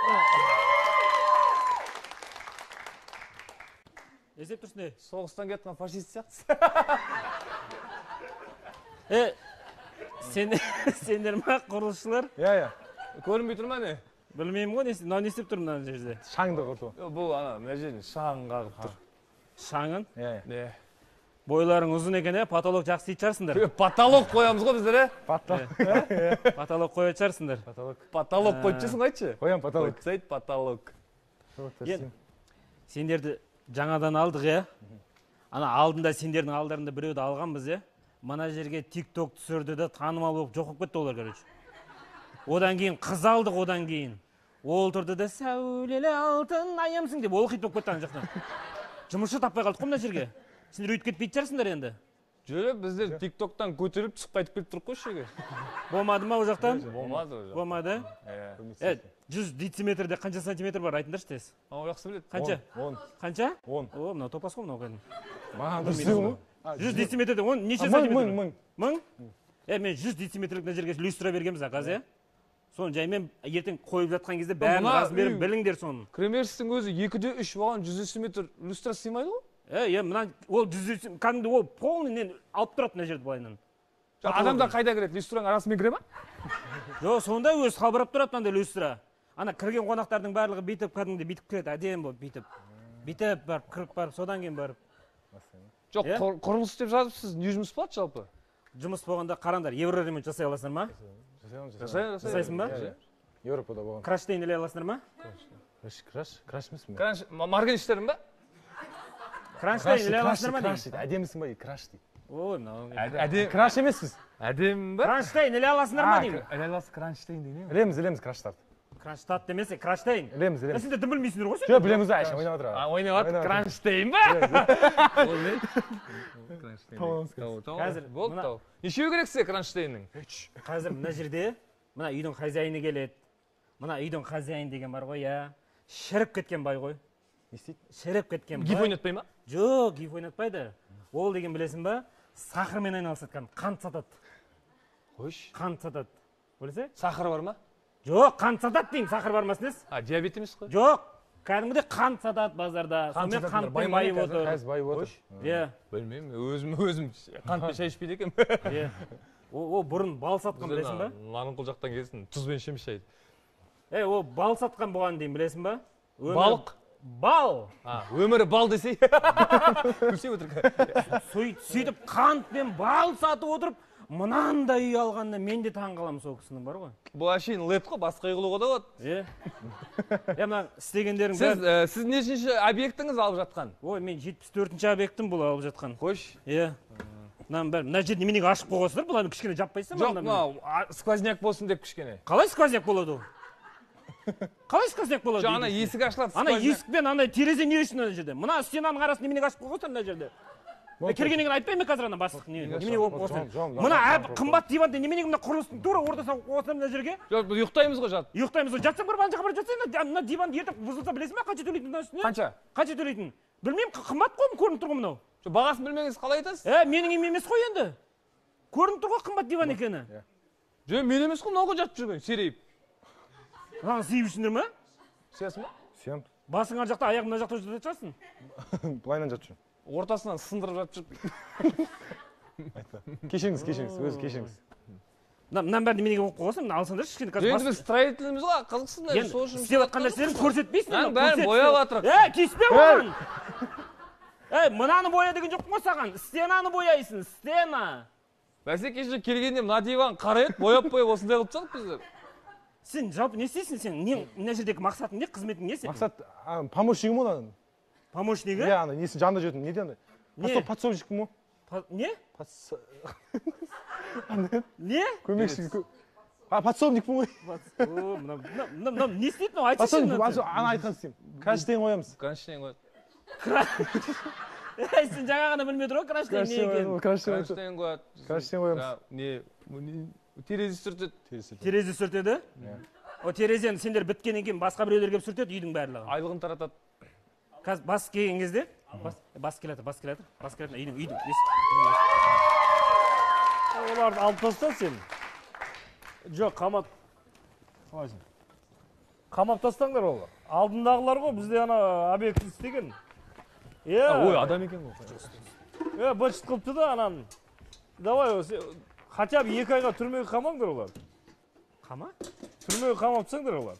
Есеп тұрсын не? Соғыстан кеткен фашист сияқтысың. Сендер ма құрылысшылар? Иә. Көрінбей тұр ма не? Білмеймін ғой, не істеп тұр мына жерде? Шаңды құрту. Бұл мына жерде шаң қағып тұр. Шаңын? Иә. Бойларың ұзын екен, потолок жақсы ит шығарсыңдар. Потолок қоямыз ғой біздер, Потолок қоят шығарсыңдар. Потолок қойып жүрсің айтшы. Қоям потолок. Қойсайд потолок. Сендерді жаңадан алдық, иә? Ана алдында сендердің алдарында біреуді алғанбыз, иә? Мана жерге тик-ток түсірді де танымал болып жоқ болып кетті олар, короче. Одан кейін қыз алдық, одан кейін. Ол тұрды да сәулелі алтын аямсың деп ол хит болып кетті ана жақтан. Жұмысшы таппай қалдық қой мына жерге. Сендер өйтіп кетпейтін шығарсыңдар енді. Жүріп, біздер тик-токтан көтеріліп түсіп қайтып келіп тұрық қой шеге. Болмады ма ол жақтан? Болмады ол жақтан. Болмады? 100 дециметрде қанша сантиметр бар айтыңдаршы тез. Ау жақсы біледі. Қанша? 10. Қанша? 10. О, мынау топас қой мынау кәдімгі. Маған дұрыс деу ғой. 100 дециметрде 10 неше сантиметр? 1000. Мың? Мен 100 дециметрлік мына жерге люстра бергенбіз қазір, иә? Соны жаймен ертең қойып жатқан кезде бәрін размерін біліңдер соны. Кремерстің өзі 2-де 3 оған 100 дециметр люстра сыймайды ғой? Мына ол 100 кәдімгі ол полный алып тұрады мына жерді былайынан. Адамдар қайда кіреді? Люстраның арасымен кіре ма? Жоқ, сонда өзі салбырап тұрады мынандай люстра. Ана кірген қонақтардың барлығы бүйтіп кәдімгідей бүйтіп кіреді, әдемі болып бүйтіп. Бүйтіп барып, кіріп барып, содан кейін барып. Жоқ, құрылыс деп жазыпсыз, не жұмыс болады жалпы? Жұмыс болғанда қараңдар, евроремонт жасай аласыңдар ма? Жасайсың ба? Европада болған. Краштейн іле аласыңдар ма? Краш емес пе? Маргаништерін ба? Кранштейн іле аласыңдар ма деймін? Әдемісің ба? Краш дейді. Ой, мынау. Краш емессіз. Әдемі ба? Кранштейн іле аласыңдар ма деймін? Әлаласы кранштейн дейін. Білеміз краштарды. Кранштадт демесе, Краштейн. Білеміз. Сендер дым білмейсіңдер ғой сен? Жоқ, білеміз ғой, Айша, ойнап отыр. Ойнап отыр, кранштейн ба? Қазір, болды тау. Нешеу керек сізге кранштейннің? Қазір мына жерде, мына үйдің хозяйны келеді. Мына үйдің хозяйны деген бар ғой, я. Шіріп кеткен бай ғой. Не істейді? Шіріп кеткен бай. Гиф ойнатпай ма? Жоқ, гиф ойнатпайды. Ол деген білесің ба? Сахармен айналысады, қант сатады. Қойш. Қант сатады. Білесе? Сахар бар ма? Жоқ, қант сатады деймін, сахар бармасын ес? Диабет емес қой? Жоқ, кәдімгідей қант сатады базарда. Сонымен қантпен байып отыр. Қазір байып отыр. Білмеймін, өзім қантпен шай ішпейді екенмін. Ол бұрын бал сатқан білесің ба? Нарынқол жақтан келсін, тұзбен ішеміз шайды. Ол бал сатқан болған дейін білесің ба? Балық? Бал! Өмірі бал десей. Күлсе өтірік. Сөйтіп қантпен бал сатып отырып, мынандай үй алғанда мен де таң қаламын сол кісінің бар ғой. Бұл әшейін лет қой, басқа үй қылуға да болады. Мына істегендерің бәрі. Сіз нешінші объектіңіз алып жатқан? Ой, мен 74-ші объектім бұл алып жатқан. Қойш. Мына жерді неменеге ашып қойғансыздар, бұланы кішкене жаппайсың ба? Жоқ, сквозняк болсын деп кішкене. Қалай сквозняк болады ол? Қалай сквозняк болады? Ана есік ашылады. Ана есік пен ана терезе не үшін ана жерде? Мына стенаның арасын неменеге ашып қойғансыздар мына жерде? Келгеннен кейін айтпаймын мен қазір ана бастық немене осы. Жом. Мына қымбат диванды немене мына құрылыстың тура ортасына қойсам мына жерге? Жоқ, біз ұйықтаймыз ғой жатып. Ұйықтаймыз ғой. Жатсаң бір ана жаққа барып жатсаң, мына диванды ертіп бұзылса білесің ба қанша төлейтінін мына үстіне? Қанша? Қанша төлейтінін? Білмеймін, қымбат қой көрініп тұр ғой мынау. Бағасын білмеңіз қалай айтасыз? Менің үйім емес қой енді. Көрініп тұр ғой қымбат диван екені. Жоқ, мен емес қой мынауға жатып жүрген, серейіп. Мынаны сүйіп жүрсіңдер ма? Сүйесің ба? Сүйем. Басың ар жақта, аяғың мына жақта жүріп жатырсың. Былайынан жатып жүр. Ортасынан сындырып жатып жүріп. Кешіріңіз, өзі кешіріңіз. Мынаның бәрін неменеге қойып қойғансың, мына алсаңдаршы кішкене қазір. Енді біз строительіміз ғой, қызықсыңдар. Сол үшін істеп жатқан нәрселерін көрсетпейсің. бәрін бояп жатырық. Тиіспе оған. Мынаны боя деген жоқ қой саған. Стенаны бояйсың, стена. Бәсе кеше келгенде мына диван қара еді, бояп осындай қылып тастадық біздер. Сен жалпы не істейсің сен? Мына жердегі мақсатың не? Қызметің не сен? Мақсат помощнигім ғой ананың. Помощнигі? Иә, ана несін жанында жүретін. Не дейді ана? Подсобникім ғой. Не? Не? Көмекші. Подсобникпін ғой. Мына не істейді мынау? Айтшы. Ана айтқан істеймін. Краштейн қоямыз. Краштейн қояды. Сен жаңа ғана білмей тұр ғой краштейн не екенін. Краштейн қояды. Краштейн қоямыз. Не? Терезе сүртеді. Терезе сүртеді? О терезені сендер біткеннен кейін басқа біреулер келіп сүртеді үйдің барлығы. Айлығын таратады. Қазір бас келген кезде бас келатыр. Үйдің. Оларды алып таста сен. Жоқ, қамап. Қалайсың? Қамап тастаңдар олар. Алдындағылар ғой, бізде ана объект істеген. Ой, адам екен ғой. Быт қылыпты да анан. Давай, хотя бы 2 айға түрмеге қамаңдар олар. Қама? Түрмеге қамап тастаңдар олар.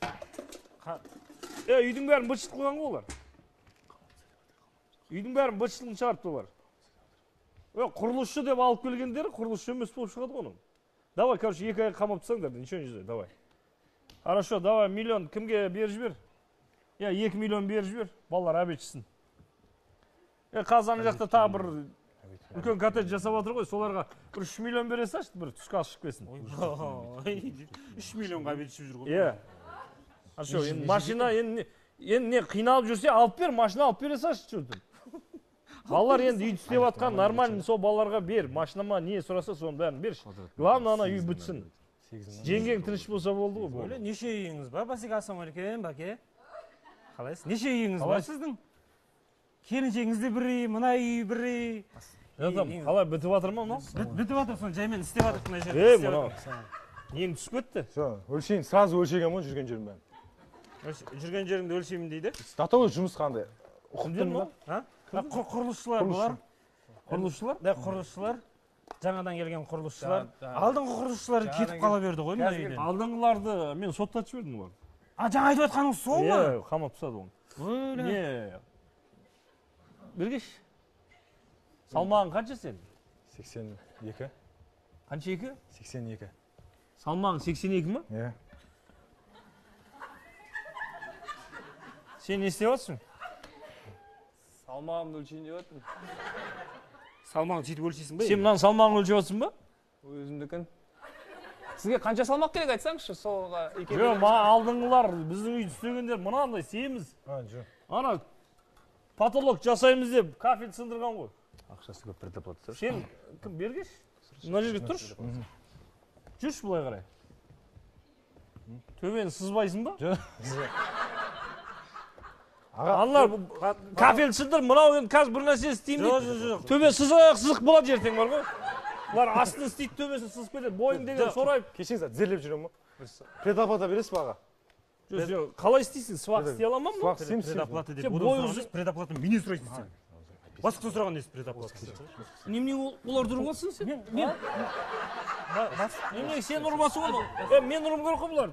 Үйдің бәрін быт қылған ғой олар. Үйдің бәрін быт шығарыпты олар. Құрылысшы деп алып келгендері құрылысшы емес болып шығады ғой оның. Давай, короче, 2 айға қамап тастаңдар, ничего не знаю, давай. Хорошо, давай, миллион кімге беріп жібер? 2 миллион беріп жібер, балалар обедшісін. Қазір ана жақта тағы бір үлкен коттедж жасап отыр ғой, соларға бір 3 миллион бере салшы, бір түскі ас ішіп келсін. 3 миллионға обед ішіп жүр ғой. Хорошо, енді машина енді не қиналып жүрсе алып бер, машина алып бере салшы жүрдім. Балалар енді үйді істеп жатқан нормально, сол балаларға бер, машинама не сұраса соның бәрін берші. Главное ана үй бүтсін. Жеңгең тыныш болса болды ғой. Öyle неше үйіңіз бар? Басеке ассалаумағалейкум, бәке. Қалайсыз? Неше үйіңіз бар сіздің? Келіншегіңізде бір үй, мына үй бір үй. Қалай бітіп жатыр ма мынау? Бітіп жатыр, соны жаймен істеп жатыр мына жерде. Мынау. Нең түсіп кетті? Өлшейін, сразу өлшеген ғой жүрген жерім бәрін. Жүрген жеріңді өлшеймін дейді. Готовы жұмыс қандай? Ұқтың ба? Құрылысшылар бұлар. Құрылысшылар? Да, құрылысшылар. Жаңадан келген құрылысшылар. Алдыңғы құрылысшылар кетіп қала берді ғой мына үйден. Алдыңғыларды мен соттатып жібердім олар. Жаңа айтып жатқаныңыз сол ма? Қамап тастады оны. Не? Бергеш. Салмағың қанша сен? 82. Қанша 2? 82. Салмағың 82 ма? Иә. Сен не істеп жатсың? Салмағымды өлшейін деп жатырмын. Салмағын сөйтіп өлшейсің ба? Сен мынаның салмағын өлшеп жатсың ба? Өзімдікін. Сізге қанша салмақ керек айтсаңызшы, солға екен. Жоқ, маған алдыңғылар біздің үйді істегендер мынандай семіз. Ана потолок жасаймыз деп кафель сындырған ғой. Ақшасы көп предоплата. Сен кім бергеш? Мына жерге тұршы. Жүрші былай қарай. Төмен сызбайсың ба? Аналар кафель сындыр, мынау енді қазір бір нәрсе істеймін дейді. Төбе сызық болады ертең бар ғой. Бұлар астын істейді, төбесін сызып кетеді. Бойың деген сорайып. Кешіңіз, тізерлеп жүрем ба? Предоплата бересіз баға? Қалай істейсің? Свақ істей аламын ба? Свақ істеймін. Предоплата деп. Предоплата менен сұрайсың сен. Басқадан сұраған несі предоплата? Немене олар ұрып алсын сен? Немене сен ұрып алсын оны? Мен ұрым керек қой бұлар.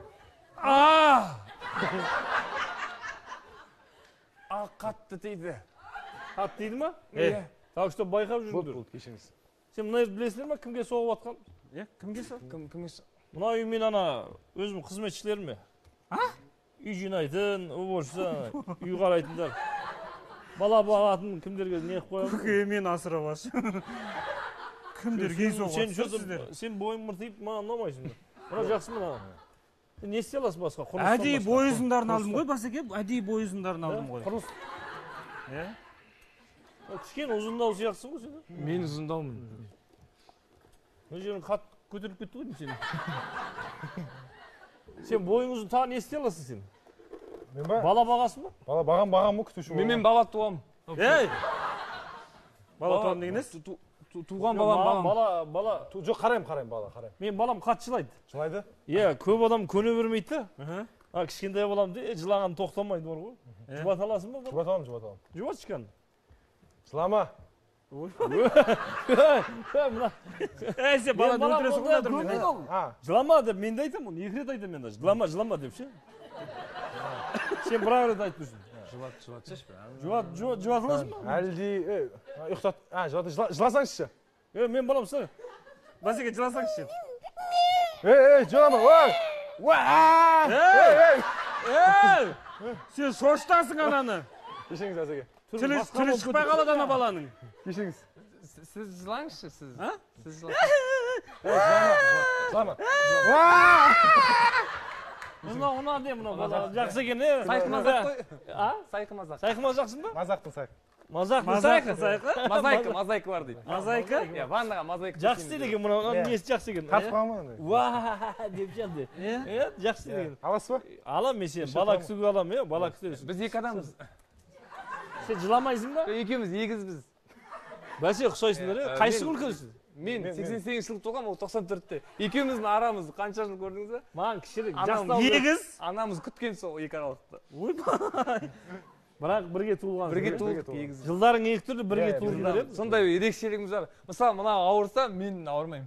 Қатты дейді. Қатты дейді ма? Так что байқап жүріңдер. Кешіңіз. Сен мына жерді білесіңдер ма? Кімге соғып атқан? Кімге соғып? Кімге мына үй мен ана өзім қызметшілеріме. Үй жинайтын, уборщица, үй қарайтындар. Бала бағатын кімдерге не қоямын? Мен асырап алшы. Кімдерге соғып атсыздар? Сен бойың мыртиып, маған ұнамайсың. Мына жақсы мына. Не істей аласың басқа? Әдейі бой ұзындарын алдым ғой, Басеке. Әдейі бой ұзындарын алдым ғой. Кішкене ұзындау сияқтысың ғой сен. Мен ұзындаумын. Мына жерің қатты көтеріліп кетті ғой сен. Сен бойың ұзын, тағы не істей аласың сен? Мен ба? Бала бағасың ба? Бала бағам ғой, күтуші. Мен бала туам. Ей! Бала туам деген несі? Туған балам. Бала. Жоқ, қараймын, бала, қараймын. Мен балам қатты жылайды. Жылайды? Иә, көп адам көне бермейді да. Кішкентай балам жылаған тоқтамайды бар ғой. Жұбат аласың ба? Жұбат аламын. Жұбат шыққан. Жылама. Сен баланы өлтіресің ғой адыр мен. Жылама деп мен де айтамын оны, 2 рет айтамын мен даже. Жылама деп ше. Сен бір рет айтып жүрсің. Жұбат аласың ба? Әлде, ұйықтат. Жыласаңызшы. Мен балам сұрай. Басеке жыласаңызшы. Жылама. Сен шошытасың ананы. Кешіріңіз, Басеке. Тілі шықпай қалады ана баланың. Кешіріңіз. Сіз жылаңызшы, сіз. Сіз Жылама. Мына де, мына бала жақсы екен, Сайқымазақ қой. Сайқымазақ. Сайқымазақсың ба? Мазақтың сайқы. Мозаика бар дейді. Мозаика? Иә, ваннаға мозаика. Жақсы істеді екен, мына несі жақсы екен. Тартып қалма андай. Деп жанды. Жақсы істеді екен. Аласыз ба? Алам мен сен, бала күтуге алам, бала күтесің. Біз 2 адамбыз. Сен жыламайсың ба? Екеуміз егізбіз. Бәсе ұқсайсыңдар, қайсың үлкенсің? Мен 88 жыл туғам, ол 94-те. Екеуміздің арамыз қанша жыл көрдіңіз ба? Маған кішірек, егіз. Анамыз күткен сол 2 аралықта. Ойбай. Бірақ бірге туылған. Бірге туылдық егіз. Жылдарың 2 түрлі бірге туылдыңдар еді. Сондай ерекшелігіміз бар. Мысалы, мына ауырса, мен ауырмаймын.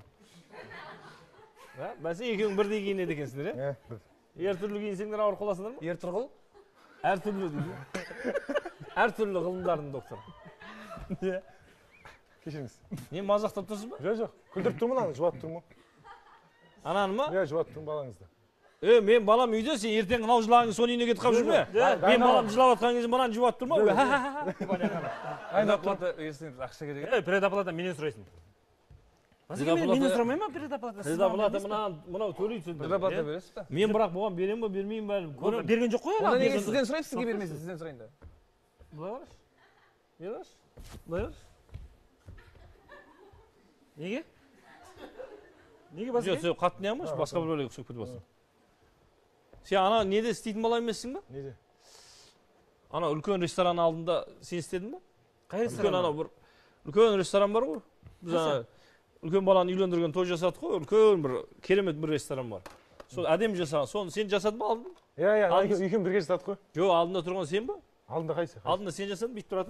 Бәсе екеуің бірдей киінеді екенсіңдер, Ер түрлі киінсеңдер ауырып қаласыңдар ма? Ер тұрғыл? Әр түрлі дейді. Әр түрлі ғылымдардың докторы. Кешіріңіз. Не мазақтап тұрсың ба? Жоқ, күлдіріп тұрмын, аны жұбатып тұрмын. Ананы ма? Иә, жұбатып тұрмын балаңызды. Мен балам үйде, сен ертең мынау жылағың соны үйіне кетіп қалып жүрме? Мен балам жылап жатқан кезде мынаны жұбатып тұрма? Предоплата берсеңіз ақша керек. Предоплата менен сұрайсың. Менен сұрамай ма предоплата? Предоплата мынау төлейді. Предоплата бересіз ба? Мен бірақ бұған берем ба, бермеймін бәрі. Берген жоқ қой. Онда неге сізден сұраймын, сізге бермейсіз, сізден сұрайын да. Былай қарашы. Былай қарашы. Неге? Неге басқа? Жоқ, сен қатты не алмашы, басқа бір бөлеге ұқсап кетіп алсың. Сен ана неде істейтін бала емессің ба? Неде? Ана үлкен ресторан алдында сен істедің ба? Қай ресторан? Үлкен ресторан бар ғой. Біз үлкен баланы үйлендірген той жасадық қой, үлкен бір керемет бір ресторан бар. Сол әдемі жасаған. Соны сен жасадың ба алдын? Иә, екеуін бірге жасадық қой. Жоқ, алдында тұрған сен ба? Алдында қайсы? Алдында сен жасадың, бүйтіп тұратын.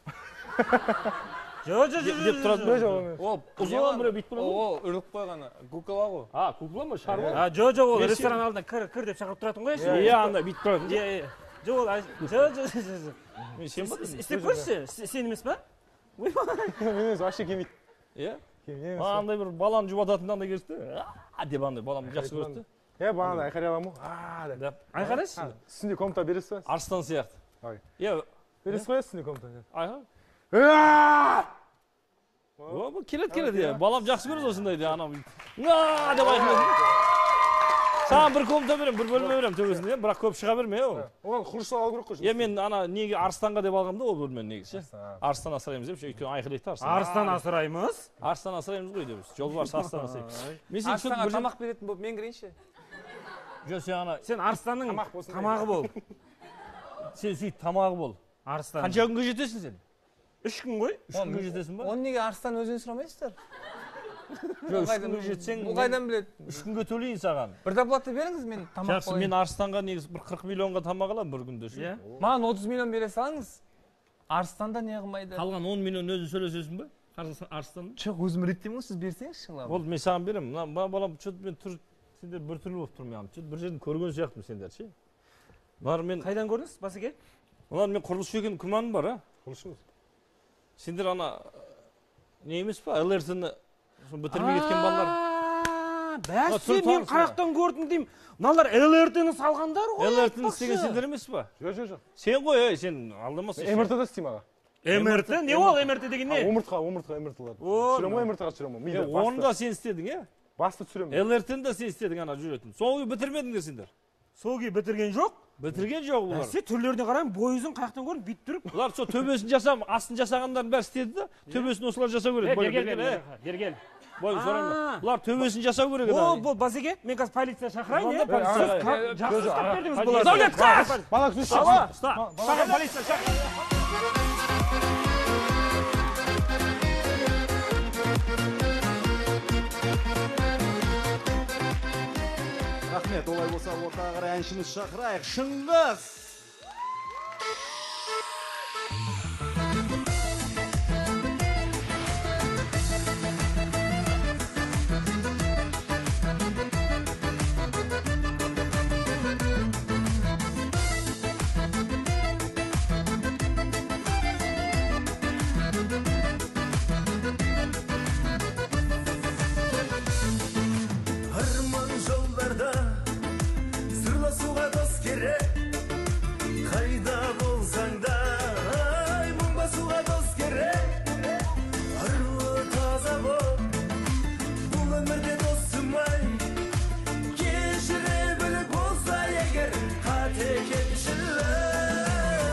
Жоқ, деп тұратын. Ол ұзын біреу бүйтіп тұрады. Ол үріп қойғаны, кукла ғой. Кукла ма, шаруа? жоқ, ол ресторан алдында кір деп шақырып тұратын ғой. Иә, анда бүйтіп тұратын. Жоқ, Сен ба? істеп көрші, сен емес па? Мен емес, вообще келмейді. Иә? Андай бір баланы жұбататын андай келді. Деп андай баланы жақсы көрді. Бағана айқайлай аламын ғой. Айқайлайсыз? Үстінде комната бересіз ба? Арыстан сияқты. Бересіз ғой үстінде комната? Келеді. Балам жақсы көреді осындайды. Анам деп айқайлайды. Саған бір комната берем, бір бөлме берем төбесінде, бірақ көп шыға берме. Оған құрылысқа алу керек қой. Мен ана неге Арыстанға деп алғам да ол бөлмені негізі. Арыстан асыраймыз деп, өйткені айқайлайды Арыстан. Арыстан асыраймыз? Арыстан асыраймыз ғой дейміз. Жолбарыс Арыстан асыраймыз. Арыстанға тамақ беретін болып мен кірейінші. Жоқ, сен Арыстанның тамағы бол. Сен сөйт тамағы бол. Арыстан. Қанша күнге жетесің сен? 3 күн ғой? 3 күнге жетесің ба? Оны неге Арыстан өзінен сұрамайсыздар? Жоқ, 3 күнге жетсең, бұл қайдан біледі? 3 күнге төлейін саған. Предоплата беріңіз, мен тамақ қойын. Жақсы, мен Арыстанға негізі бір 40 миллионға тамақ аламын бір күнде. Маған 30 миллион бере салыңыз. Арыстанда не қылмайды? Қалған 10 миллион өзің сөйлесесің ба? Арыстанда? Жоқ, өзім реттеймін ғой, сіз берсеңізші. Болды, мен саған беремін. Балам, мен сендер бір түрлі болып тұрмын. Бір жерден көрген сияқтымын сендер, ше. Қайдан көрдіңіз, Басеке? Мен құрылысшы екен күмәнім бар, Құрылысшымыз. Сендер ана не емес па, ЛРТ-ні бітірмей кеткен балалар. Бәсе, мен қаяқтан көрдім деймін. Мыналар ЛРТ-ні салғандар ғой. ЛРТ-ні істеген сендер емес па? Жоқ. Сен ғой, сен алдамасың. МРТ-да істеймін аға. МРТ? Не ол МРТ деген не? омыртқа МРТ-лар. Түсіремін ғой, МРТ-ға түсіремін. Оны да сен істедің, е? Басты түсіремін. ЛРТ-ні да сен істедің ана жүретін. Соны бітірмедіңдер сендер. Сол күйі бітірген жоқ. Бітірген жоқ бұлар. Бәсе түрлеріне қараймын, бойы ұзын қаяқтан көрініп бүйтіп тұрып. Бұлар сол төбесін жасап, астын жасағандарын бәрі істеді да, төбесін осылар жасау керек. Бергел. Бой, сораңдар. Бұлар төбесін жасау керек. Ол базеге, мен қазір полиция шақырайын, жақсы ұстап бердіңіз бұлар. Дәулет, қаш! Бала күші. Шақыр полиция, шақыр. Рахмет, олай болса ортаға қарай әншіміз шақырайық. Шыңғыс! Arman yollarda sırlasığa dost gerek. Kayda bolsan da ay mumbasuğa dost gerek. Arı taza bol bu ömürde dostum ay. Geçire bölük olsa eğer katek etmişler.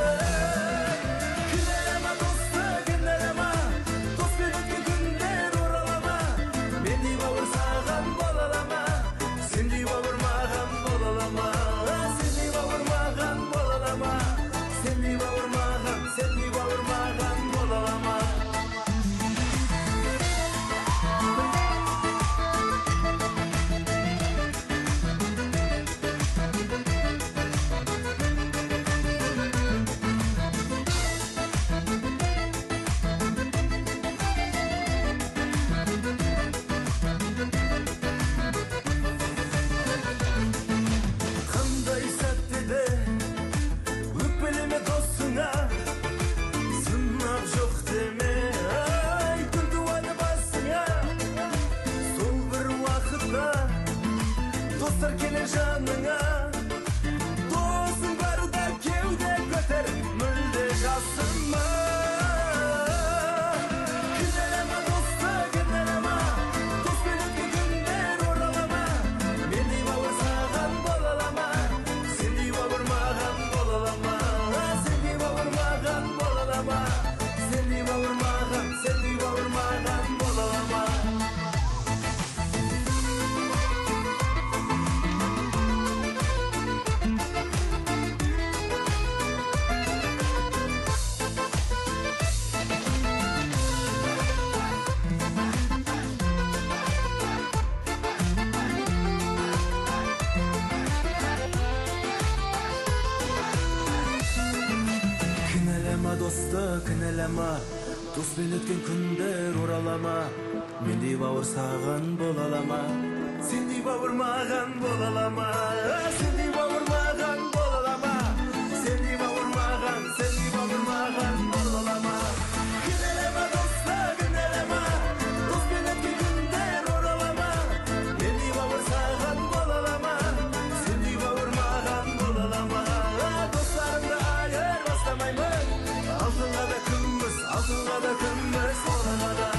Güneleme dosta güneleme dost belirtli günler oralama. Beni bağırsağım bolalama. Seni bağırmağım bolalama. Seni bağırmağım bolalama. Seni bağırmağım bolalama. Qanday sattede öpeleme dostuna sınab жоқ deme ay күлдуаны басыңа сол бір уақытта достар келер жаныңа досың барда кеуде көтер мүлде жасыма күнәлама доста күнәлама дос белетке күндер оралама мендей бауыр саған болалама сендей бауыр маған болалама сендей бауыр маған болалама сендей бауыр маған болалама. Kıneleme dosta kıneleme dost belirtken күндер оралама мендей бауыр саған болалама сендей бауыр маған болалама сендей бауыр маған болалама сендей бауыр маған болалама кінәлама доста кінәлама дост белеткен күндер оралама мендей бауыр саған болалама сендей бауыр маған болалама достарымды айырбастамаймын алтынға да күміс оларға да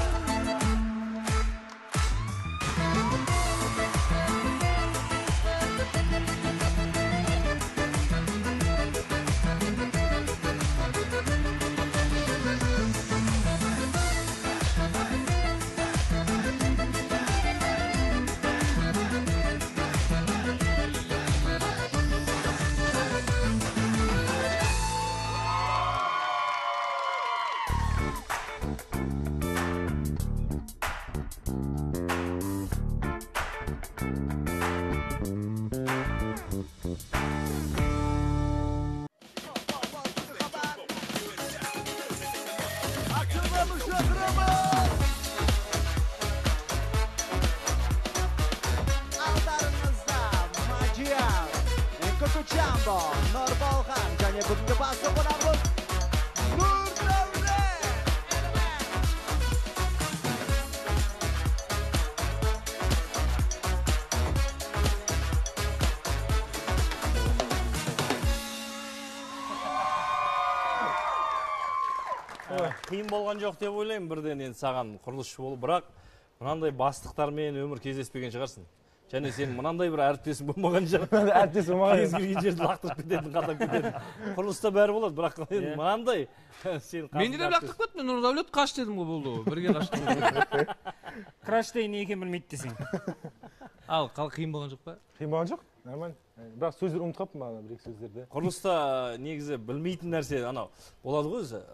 Açılmamış ömrümüz. Aldarınızda Maciar, Enkokuchambo, Nurbolg'an, және бүгінгі басты қонағымыз Нұрдәулет. Қиын болған жоқ деп ойлаймын бірден енді саған құрылысшы болып, бірақ мынандай бастықтармен өмір кездеспеген шығарсың. Және сен мынандай бір әріптесің болмаған шығар. Әріптес болмаған. Кез келген жерді лақтырып кететін, қатап кететін. Құрылыста бәрі болады, бірақ енді мынандай сен Мені де лақтырып кетті, Нұрдәулет қаш дедім ғой болды ғой. Бірге қаштық. Краштай не екенін білмейді десең. Ал, қиын болған жоқ па? Қиын болған жоқ, нормально. Бірақ сөздер ұмытып қалыппын маған бір-екі сөздерді. Құрылыста негізі білмейтін нәрсе анау болады ғой өзі.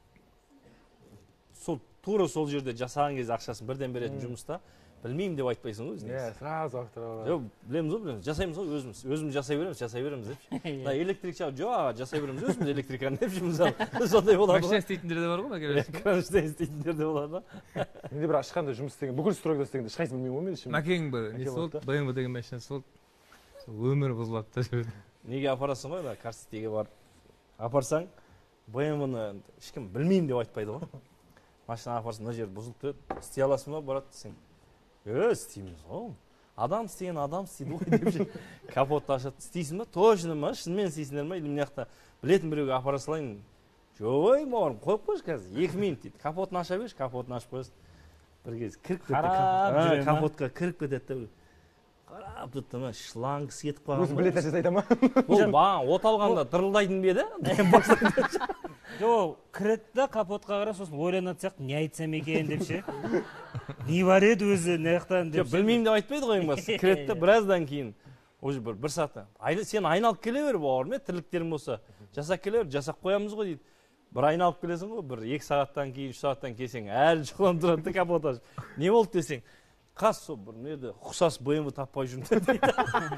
Тура сол жерде жасаған кезде ақшасын бірден беретін жұмыста білмеймін деп айтпайсың ғой өзіне. Сразу авторға. Жоқ, білеміз ғой, жасаймыз ғой өзіміз жасай береміз деп. Мына электрикші жоқ, жасай береміз өзіміз электриканы деп жұмысал. Сондай болады. Машина істейтіндер де бар ғой, мәкелес. Краштай істейтіндер де болады. Менде бір ешқандай жұмыс істеген, бүкіл стройда істегенде ешқайсысын білмеймін ғой мен ішімде. Мәкең бір несі болды, BMW деген машинасы болды. Өмір бұзылады да жүреді. Неге апарасың ғой, Карстиге барып апарсаң, BMW-ны ешкім білмеймін деп айтпайды ғой. Машина апарсың, мына жер бұзылып кетеді, істей аласың ба, барады десең. Істейміз ғой. Адам істеген адам істейді ғой деп же. Капотты ашады, істейсің ба? Точно ма? Шынымен істейсіңдер ма? Или мына жақта білетін біреуге апара салайын. Жой, маған қойып қойшы қазір. 2 минут дейді. Капотын аша берші, капотын ашып қойсын. Бір кез кіріп кетті. Капотқа кіріп кетеді. Қарап тұтты ма, шлангысы кетіп қалған. Өзі білетін нәрсесі айта ма? Бұл баған от алғанда дырылдайтын бе еді? Жоқ, кіреді да капотқа қарап, сосын ойланатын сияқты, не айтсам екен деп ше. Не бар еді өзі, не жақтан деп. Білмеймін деп айтпайды ғой ең басты. Кіреді да біраздан кейін уже бір сағатта. Сен айналып келе бер бауырым, тірліктерің болса, жасап келе бер, жасап қоямыз ғой дейді. Бір айналып келесің ғой, бір 2 сағаттан кейін, 3 сағаттан келсең, әлі жұқыланып тұрады да капот ашып. Не болды десең? Қас сол бір неді ұқсас BMW таппай жүрмін дейді.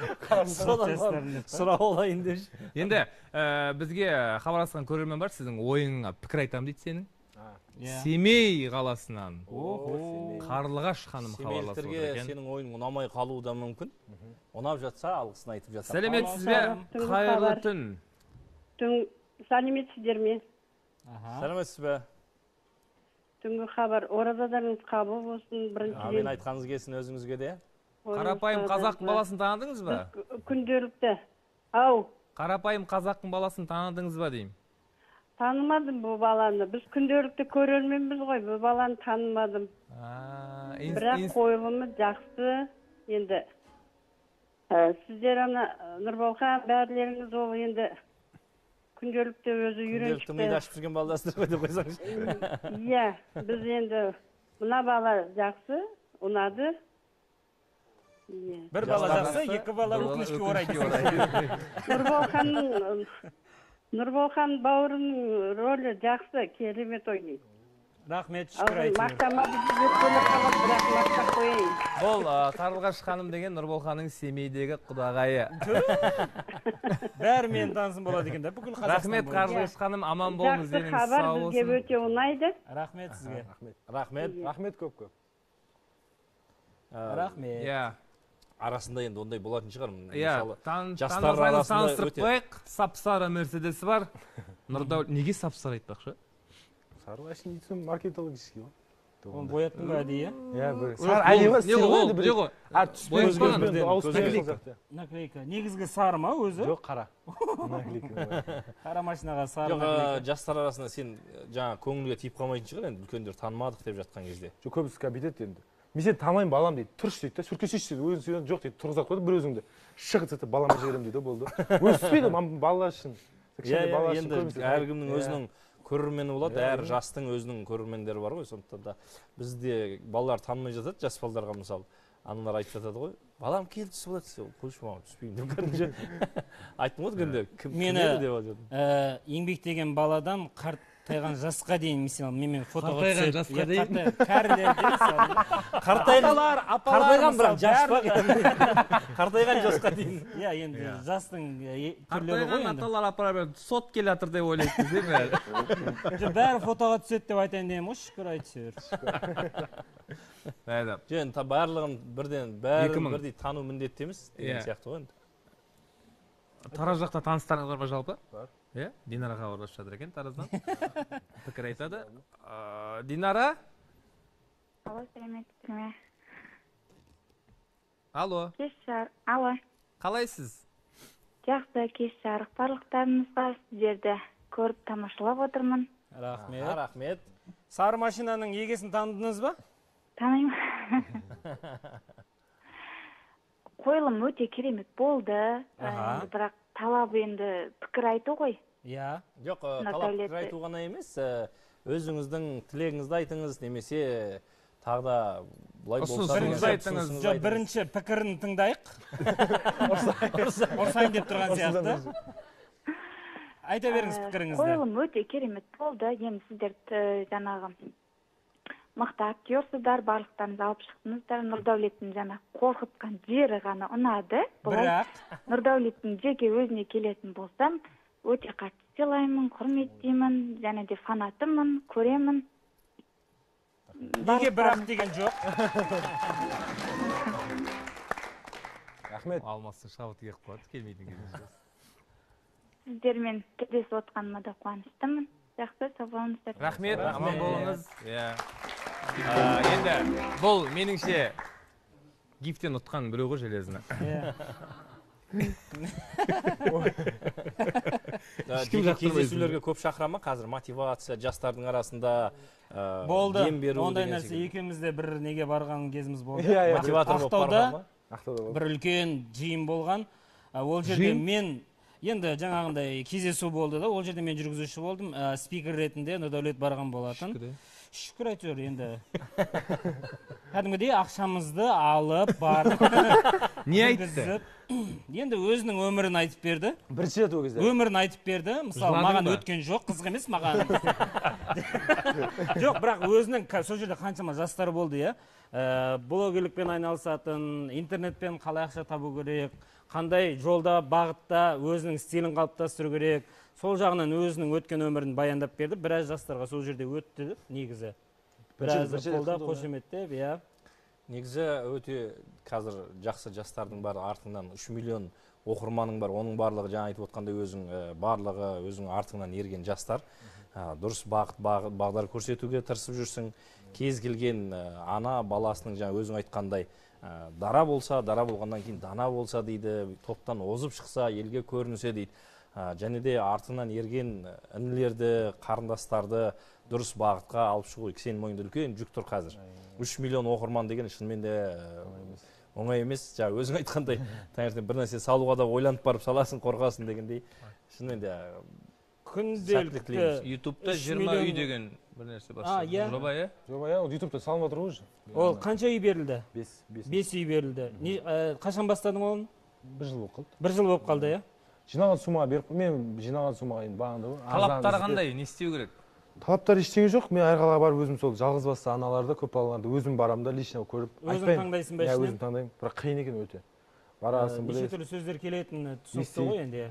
Содан сұрап алайын деп. Енді бізге хабарласқан көрермен бар, сіздің ойыңа пікір айтамын дейді сенің. Семей қаласынан Қарлығаш ханым хабарласып отыр екен. Семейліктерге сенің ойың ұнамай қалуы да мүмкін. Ұнап жатса алғысын айтып жатыр. Сәлеметсіз бе? Қайырлы түн. Сәлеметсіздер ме? Сәлеметсіз бе? Түнгі хабар, оразадарыңыз қабыл болсын, Мен біріншіден. айтқаныңыз келсін өзіңізге де. Қарапайым қазақтың баласын таныдыңыз ба? Күнделікті. Ау, Қарапайым қазақтың баласын таныдыңыз ба деймін. танымадым бұл баланы. Біз күнделікті көрерменбіз ғой, бұл баланы танымадым. Бірақ қойылымы жақсы. Енді сіздер ана Нұрболхан бәрлеріңіз ол енді күнделікті өзі үйреншікті. Күнделікті миды ашып жүрген балдасыздар ғой деп қойсаңыз. Иә, біз енді мына бала жақсы, ұнады. Бір бала жақсы, 2 бала өкінішке орай. Нұрболхан бауырының рөлі жақсы, керемет ойнайды. Рахмет, шүкір айтып. Мақтамады деп қалып, бірақ мақтап қояйын. Бұл Қарлығаш ханым деген Нұрболханның Семейдегі құдағайы. Бәрі мен танысын болады екен да, бүкіл Қазақстан. Рахмет Қарлығаш ханым, аман болыңыз, жақсы хабар бізге өте ұнайды. Рахмет сізге. Рахмет көп. Рахмет. Арасында енді ондай болатын шығар. Иә, таныстырып қойық, сап-сары Мерседесі бар. Нұрдәулет, неге сап-сары айтпақшы? Сары әшін дейтін маркетологический ғой. Оны бояттың ба әдейі? Иә, бір. Сары әйева стиль ғой енді бір. Наклейка. Негізгі сары ма өзі? Жоқ, қара. Наклейка. Қара машинаға сары наклейка. Жоқ, жастар арасында сен жаңа көңілге тиіп қалмайтын шығар енді үлкендер танымадық деп жатқан кезде. Жоқ, көбісі бүйтеді енді. Мен сені танымаймын балам дейді, тұршы дейді да, сүркешеші дейді, өзің жоқ дейді, тұрғызат қойды, бір өзіңді шығып сәтті балама жіберем дейді, болды. Өспейді балалар үшін. Енді әркімнің өзінің көрермені болады, әр жастың өзінің көрермендері бар ғой, сондықтан да бізде балалар танымай жатады, жас балаларға мысалы, аналар айтып жатады ғой, балам келді түсіп алады, қойшы маған түспеймін деп кәдімгі айттым ғой күнде, кім еді деп айтып. Еңбектеген баладан қартайған жасқа дейін, мысалы, менімен фотоға түседі. Қартайған жасқа дейін? Кәрілерден, қартайған бірақ жас па? Қартайған жасқа дейін. Иә, енді жастың түрлері ғой енді. Қартайған аталар апара берді, сот келе жатыр деп ойлайсыз, де бәрі? Бәрі фотоға түседі деп айтайын деймін ғой, шүкір айтсыр. Енді барлығын бірдей тану міндетті емес деген сияқты ғой енді. Тараз жақта таныстарыңыз бар ма жалпы? Бар. Иә, Динара хабарласып жатыр екен Тараздан. Пікір айтады. Динара? Алло, сәлеметсіздер ме? Алло. Кеш жарық. Алло. Қалайсыз? Жақсы, кеш жарық. Барлықтарыңызға сіздерді көріп тамашалап отырмын. Рахмет. Сары машинаның егесін таныдыңыз ба? Танимын. қойылым өте керемет болды. Аха. Бірақ талабы енді пікір айту ғой. Иә. Жоқ, талап пікір айту ғана емес, өзіңіздің тілегіңізді айтыңыз, немесе тағы да былай болса Ұсынысыңызды айтыңыз. Жоқ, бірінші пікірін тыңдайық. Ұрсайын деп тұрған сияқты. Айта беріңіз пікіріңізді. Қойылым өте керемет болды. Енді сіздер жаңағы мықты актерсыздар, барлықтарыңыз алып шықтыңыздар. Нұрдәулеттің жаңа қорқытқан жері ғана ұнады. Бірақ Нұрдәулеттің жеке өзіне келетін болсам, өте қатты сыйлаймын, құрметтеймін, және де фанатымын, көремін. неге бірақ деген жоқ? Рахмет. Алмастың шабыты келіп қалады, келмейтін кезде. Сіздермен тілдесіп отқаныма да қуаныштымын. Жақсы, сау болыңыздар. Рахмет, аман болыңыз. Енді бұл меніңше гифтен ұтқан біреу ғой железіні. Кездесулерге көп шақырама қазір мотивация жастардың арасында Болды. дем беру Ондай деген нәрсе секілді. екеумізде бір неге барған кезіміз болды. Мотиватор болып барған ба? Ақтауда бір үлкен жиын болған. Ол жерде мен енді жаңағындай кездесу болды да, ол жерде мен жүргізуші болдым. Спикер ретінде Нұрдәулет барған болатын. Шүкір әйтеуір енді. Кәдімгідей ақшамызды алып барып. Не айтты? Енді өзінің өмірін айтып берді. Бірінші рет ол кезде. Өмірін айтып берді. Мысалы, маған өткен жоқ, қызық емес маған. Жоқ, бірақ өзінің сол жерде қаншама жастар болды, иә. Блогерлікпен айналысатын, интернетпен қалай ақша табу керек, қандай жолда, бағытта өзінің стилін қалыптастыру керек. Сол жағынан өзінің өткен өмірін баяндап берді. Біраз жастарға сол жерде өтті негізі. Біраз қолдап, қошеметтеп, иә. Негізі өте қазір жақсы жастардың бар артыңнан 3 миллион оқырманың бар, оның барлығы жаңа айтып отқандай өзің барлығы өзің артыңнан ерген жастар. Дұрыс бағдар көрсетуге тырысып жүрсің. Кез келген ана баласының жаңа өзің айтқандай дара болса, дара болғаннан кейін дана болса дейді, топтан озып шықса, елге көрінсе дейді. Және де артынан ерген інілерді, қарындастарды дұрыс бағытқа алып шығу сенің мойныңда үлкен жүк тұр қазір. 3 миллион оқырман деген шынымен де оңай емес. Жаңа өзің айтқандай, таңертең бір нәрсе салуға да ойланып барып саласың, қорқасың дегендей. Шынымен де күнделікті ютубта 20 үй деген бір нәрсе бар. Жоба, иә? Жоба, иә, ол ютубта салынып отыр ғой. Ол қанша үй берілді? 5 үй берілді. Қашан бастадың оны? 1 жыл болып қалды. 1 жыл болып қалды, иә? Жиналған сумаға беріп, мен жиналған сумаға енді бағында ғой. Талаптары қандай? Не істеу керек? Талаптар ештеңе жоқ. Мен әр қалаға барып өзім сол жалғыз басты аналарды, көп балаларды өзім барамын да, лично көріп. Өзің таңдайсың ба ішінен? Өзім таңдаймын. Бірақ қиын екен өте. Барасың, неше түрлі сөздер келетін түсінікті ғой енді.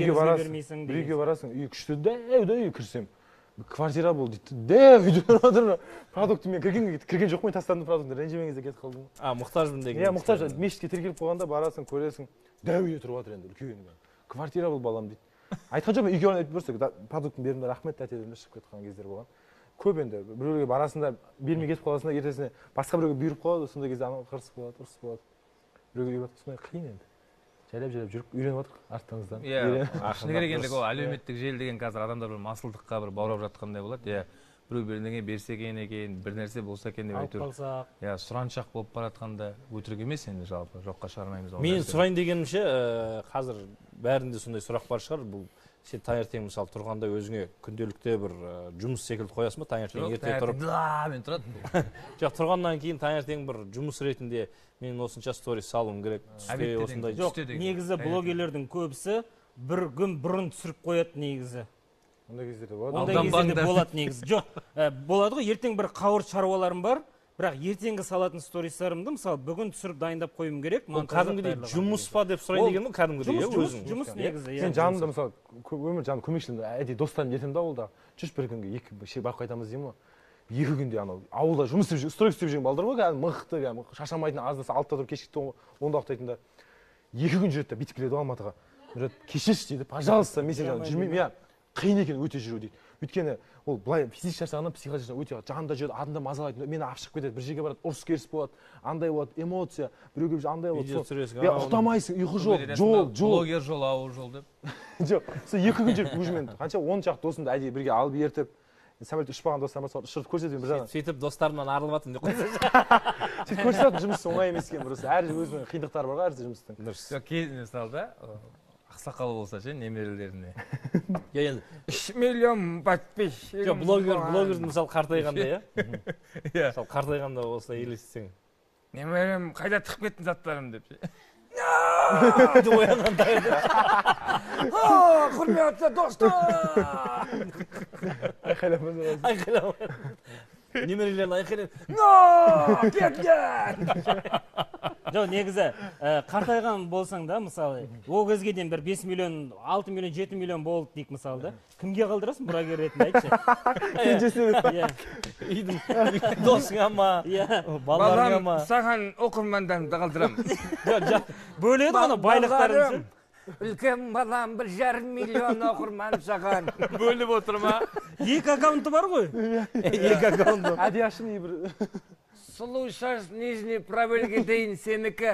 Бір үйге барасың, үй күшті, дәу үй кірсем. Квартира бол дейді. Дәу үйде отыр. Продукты мен кірген жоқ, мен тастадым продукты. Ренжімеңізде кетіп қалдым. Мұқтажбын деген. Иә, мұқтаж. Мешітке тіркеліп қойғанда барасың, көресің. Дәу үйде тұрып отыр енді үлкен. Квартира бол балам дейді. Айтқан жоқпын, үйге барып көрсек, продуктын бердім, рахмет тәте деп шығып кеткен кездер болған. Көп енді біреуге барасында бермей кетіп қаласында ертесіне басқа біреуге бұйырып қалады, сондай кезде анау қырсық болады, ұрсық болады. Біреуге үйретіп сондай қиын енді. Жайлап жүріп үйреніп отырық арттарыңыздан. Иә, шыны керек енді ол әлеуметтік желі деген қазір адамдар бір масылдыққа бір баурап жатқандай болады. Иә, біреу бірдеңе берсе екен, бір нәрсе болса екен деп әйтеуір. Иә, сұраншақ болып баратқанда өтірік емес енді жалпы, жоққа шығармаймыз. Мен сұрайын дегенімше, қазір бәрінде сондай сұрақ бар шығар. Бұл сен таңертең мысалы тұрғанда өзіңе күнделікте бір жұмыс секілді қоясың ба? Таңертең ерте тұрып. Мен тұрады. Жоқ, тұрғаннан кейін таңертең бір жұмыс ретінде мен осынша сторис салуым керек. Түсте осындай. Жоқ, негізі блогерлердің көбісі бір күн бұрын түсіріп қояды негізі. Ондай кездерде болады. Ондай кездерде болады негізі. Жоқ, болады ғой, ертең бір қауырт шаруаларым бар. Бірақ ертеңгі салатын стористерімді мысалы бүгін түсіріп дайындап қоюм керек. Кәдімгідей жұмыс па деп сұрайын дегенім, кәдімгідей өзің. Жұмыс негізі. Мен жанымда мысалы өмір жаным көмекшілерімді әдейі достарым ертемін да ауылда. Жүріп бір күнге 2 барып қайтамыз деймін ғой. 2 күнде анау ауылда жұмыс істеп строй істеп жүрген балдар ғой, кәдімгі мықты, шаршамайтын, аздаса 6-да тұрып кешкі 10-да ұйықтайтындар. 2 күн жүреді да бүйтіп келеді Алматыға. Кешірші дейді, пожалуйста, мен сен жүрмеймін. Иә, қиын екен өте жүру дейді. Өйткені ол былай физик шаршағаннан психология өте жанында жүреді, адамда мазалайды, мені алып шығып кетеді, бір жерге барады, ұрыс керіс болады, андай болады, эмоция, біреуге андай болады. Я ұйықтамайсың, ұйқы жоқ, жол. Блогер жол, ауыр жол деп. Жоқ, сол 2 күн жүріп уже мен қанша 10 шақты досымды әдейі бірге алып ертіп, самолетте ұшпаған достарыма сол ұшырып көрсетемін бір жағынан. Сөйтіп достарымнан арылып жатырмын деп қойсаңшы. Сөйтіп көрсетіп жұмыс оңай емес екен просто. Әр өзінің қиындықтары бар ғой әр жұмыстың. Дұрыс. Мысалы да ақсақал болса ше немерелеріне. Енді 3 миллион подписчик. жоқ блогердің мысалы қартайғанда иә. Иә. Мысалы қартайғанда осылай елестесең. Немерем қайда тығып кеттің заттарым деп ше. деп оянғанда Құрметті достар! айқайлап немерелерін айқайлап Кеткен! жоқ негізі қартайған болсаң да мысалы ол кезге дейін бір 5 миллион 6 миллион 7 миллион болды дейік мысалы да кімге қалдырасың мұрагер ретінде айтшы. үйдің досыңа ма балаларыңа ма? Саған оқырмандарымды қалдырамын. жоқ бөледі ғана байлықтарын. Үлкен балам 1,5 миллион оқырман саған. Бөліп отыр ма? 2 аккаунты бар ғой. 2 аккаунты. Әдияшым бір Слушаш нижний правильге дейін сенікі.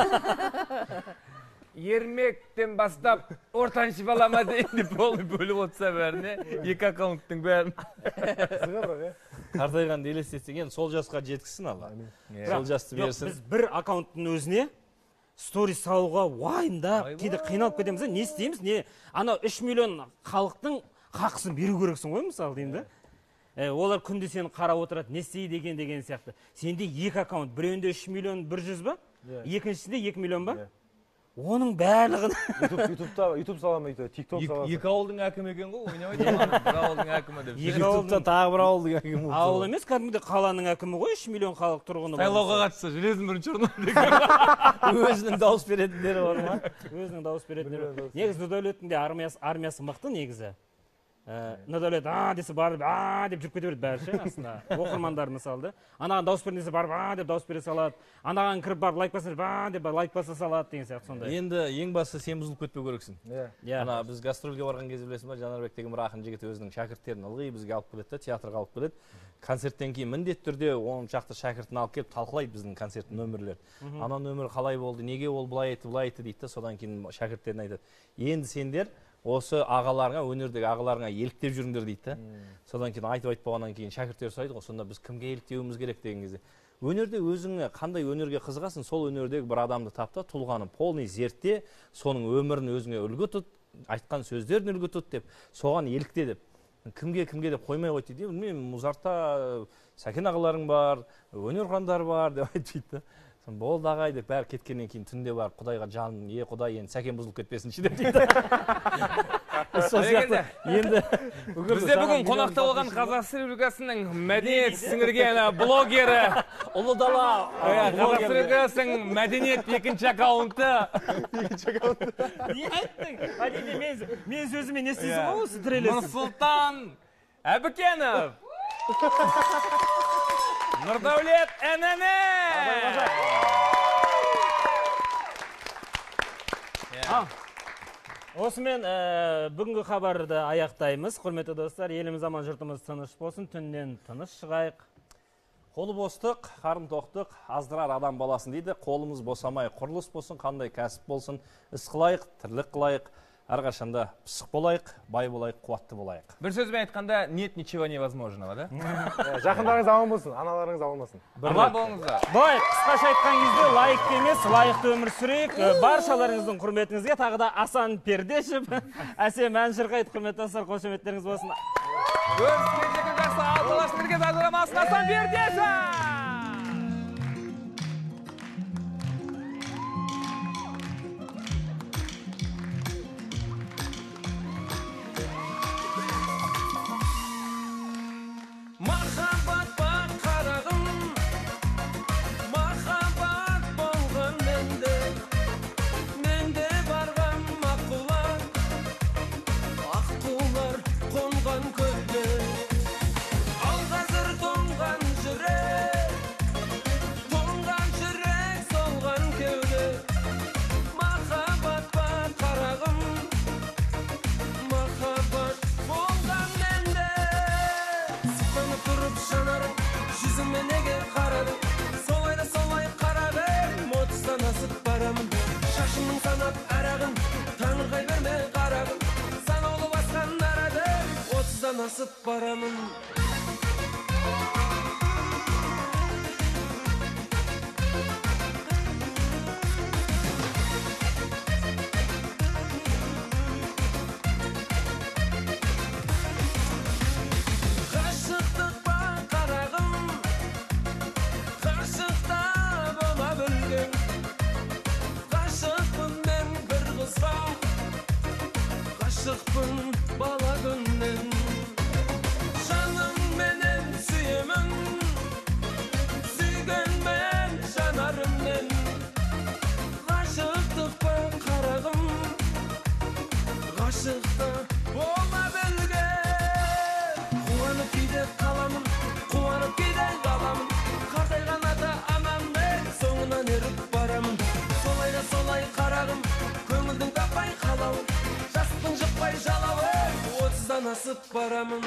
Ермектен бастап ортаншы балама дейін деп бөліп отырса бәріне 2 аккаунттың бәрін. Қартайғанды елестетсең енді сол жасқа жеткізсін Алла. Сол жасты берсін. Біз бір аккаунттың өзіне сторис салуға уайымдап кейде қиналып кетеміз. Не істейміз? Не ана 3 миллион халықтың хақысын беру керексің ғой мысалы деймін да. Олар күнде сені қарап отырады, не істейді деген сияқты. Сенде 2 аккаунт, біреуінде 3 миллион 100 ба? Екіншісінде 2 миллион ба? Оның барлығын YouTube саламын, TikTok саламын. Екі ауылдың әкімі екен ғой, ойнамайды ма? Бір ауылдың әкімі деп. YouTube'та тағы бір ауылдың әкімі. Ауыл емес, кәдімгі қаланың әкімі ғой, 3 миллион халық тұрғыны бар. Сайлауға қатысса, жүрезін бірінші орын деген. Өзінің дауыс беретіндері бар ма? Өзінің дауыс беретіндері. Негізі Нұрдәулеттің де армиясы мықты негізі. Нұрдәулет десе барып деп жүріп кете береді бәрі ше астында оқырмандар мысалы да анаған дауыс берген десе барып деп дауыс бере салады анаған кіріп барып лайк баса деп лайк баса салады деген сияқты сондай. Енді ең бастысы сен бұзылып кетпеу керексің. Ана біз гастрольге барған кезде білесің ба Жанарбек деген бір ақын жігіт өзінің шәкірттерін ылғи бізге алып келеді да театрға алып келеді. Концерттен кейін міндетті түрде 10 шақты шәкіртін алып келіп талқылайды біздің концерттің нөмірлерін. Ана нөмір қалай болды, неге ол былай етті дейді да содан кейін шәкірттеріне айтады. Енді сендер осы ағаларыңа, өнердегі ағаларыңа еліктеп жүріңдер дейді да. Содан кейін айтып болғаннан кейін шәкірттер сұрайды ғой, сонда біз кімге еліктеуіміз керек деген кезде. Өнерде өзіңе қандай өнерге қызығасың, сол өнердегі бір адамды тап та, тұлғаны полный зертте, соның өмірін өзіңе үлгі тұт, айтқан сөздерін үлгі тұт деп, соған елікте деп. Кімге деп қоймай қойды дейді. Білмеймін, Музартта Сәкен ағаларың бар, өнер құрандары бар деп айтып дейді. Болды ағай деп бәрі кеткеннен кейін түнде барып Құдайға жаным, Құдай енді Сәкен бұзылып кетпесінші деп дейді. Енді бізде бүгін қонақта болған Қазақ Республикасының мәдениет сіңірген блогері Ұлы Дала Қазақ Республикасының мәдениет екінші аккаунты. Не айттың? Мен сөзіме не істейсің ғой осы тірелесің? Нұрсұлтан Әбікенов. Нұрдәулет әнәне! Осымен бүгінгі хабарды аяқтаймыз. Құрметті достар, еліміз аман, жұртымыз тыныш болсын, түннен тыныш шығайық. Қолы бостық, қарын тоқтық, аздырар адам баласын дейді. Қолымыз босамай, құрылыс болсын, қандай кәсіп болсын, іс қылайық, тірлік қылайық. Әрқашанда пысық болайық, бай болайық, қуатты болайық. Бір сөзбен айтқанда, нет ничего невозможного, да? Жақындарыңыз аман болсын, аналарыңыз аман болсын. Аман болыңыздар. Былай, қысқаша айтқан кезде лайықты емес, лайықты өмір сүрейік. Баршаларыңыздың құрметіңізге тағы да Асан Пердешев, әсем ән шырқайды. Құрметті достар, қошеметтеріңіз болсын. Көріскеншілік жақсы, алтылаш бірге бағдарламасын Асан Пердешев! Nasip paramın baramın.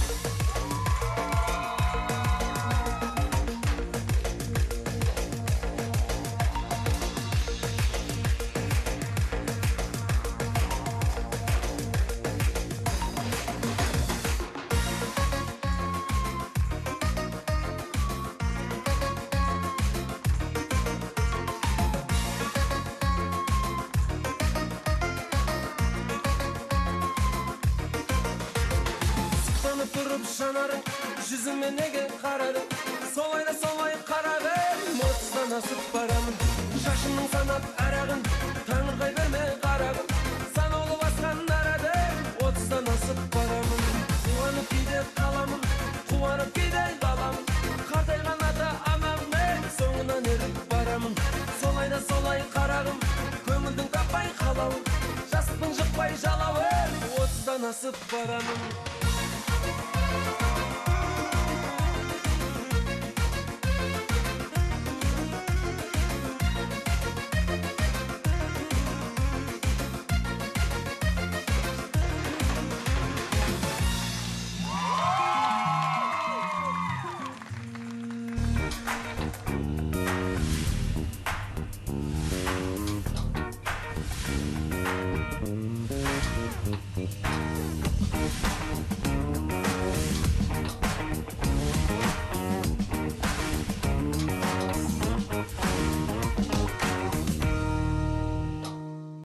Durup şanarım, yüzüme nege kararım. Solay da solay kararım, otuzdan asıp baramın. Şaşının sanat arağın, tanrıkay verme kararım. Sana olu baskan aradım, otuzdan asıp baramın. Kuvanıp gide kalamın, kuvanıp gide kalamın. Kartaygan ata anam ben, soğunan erip baramın. Solay da solay kararım, kömüldün tapay kalavın. Jasıpın jıkpay jalavın, otuzdan asıp baramın.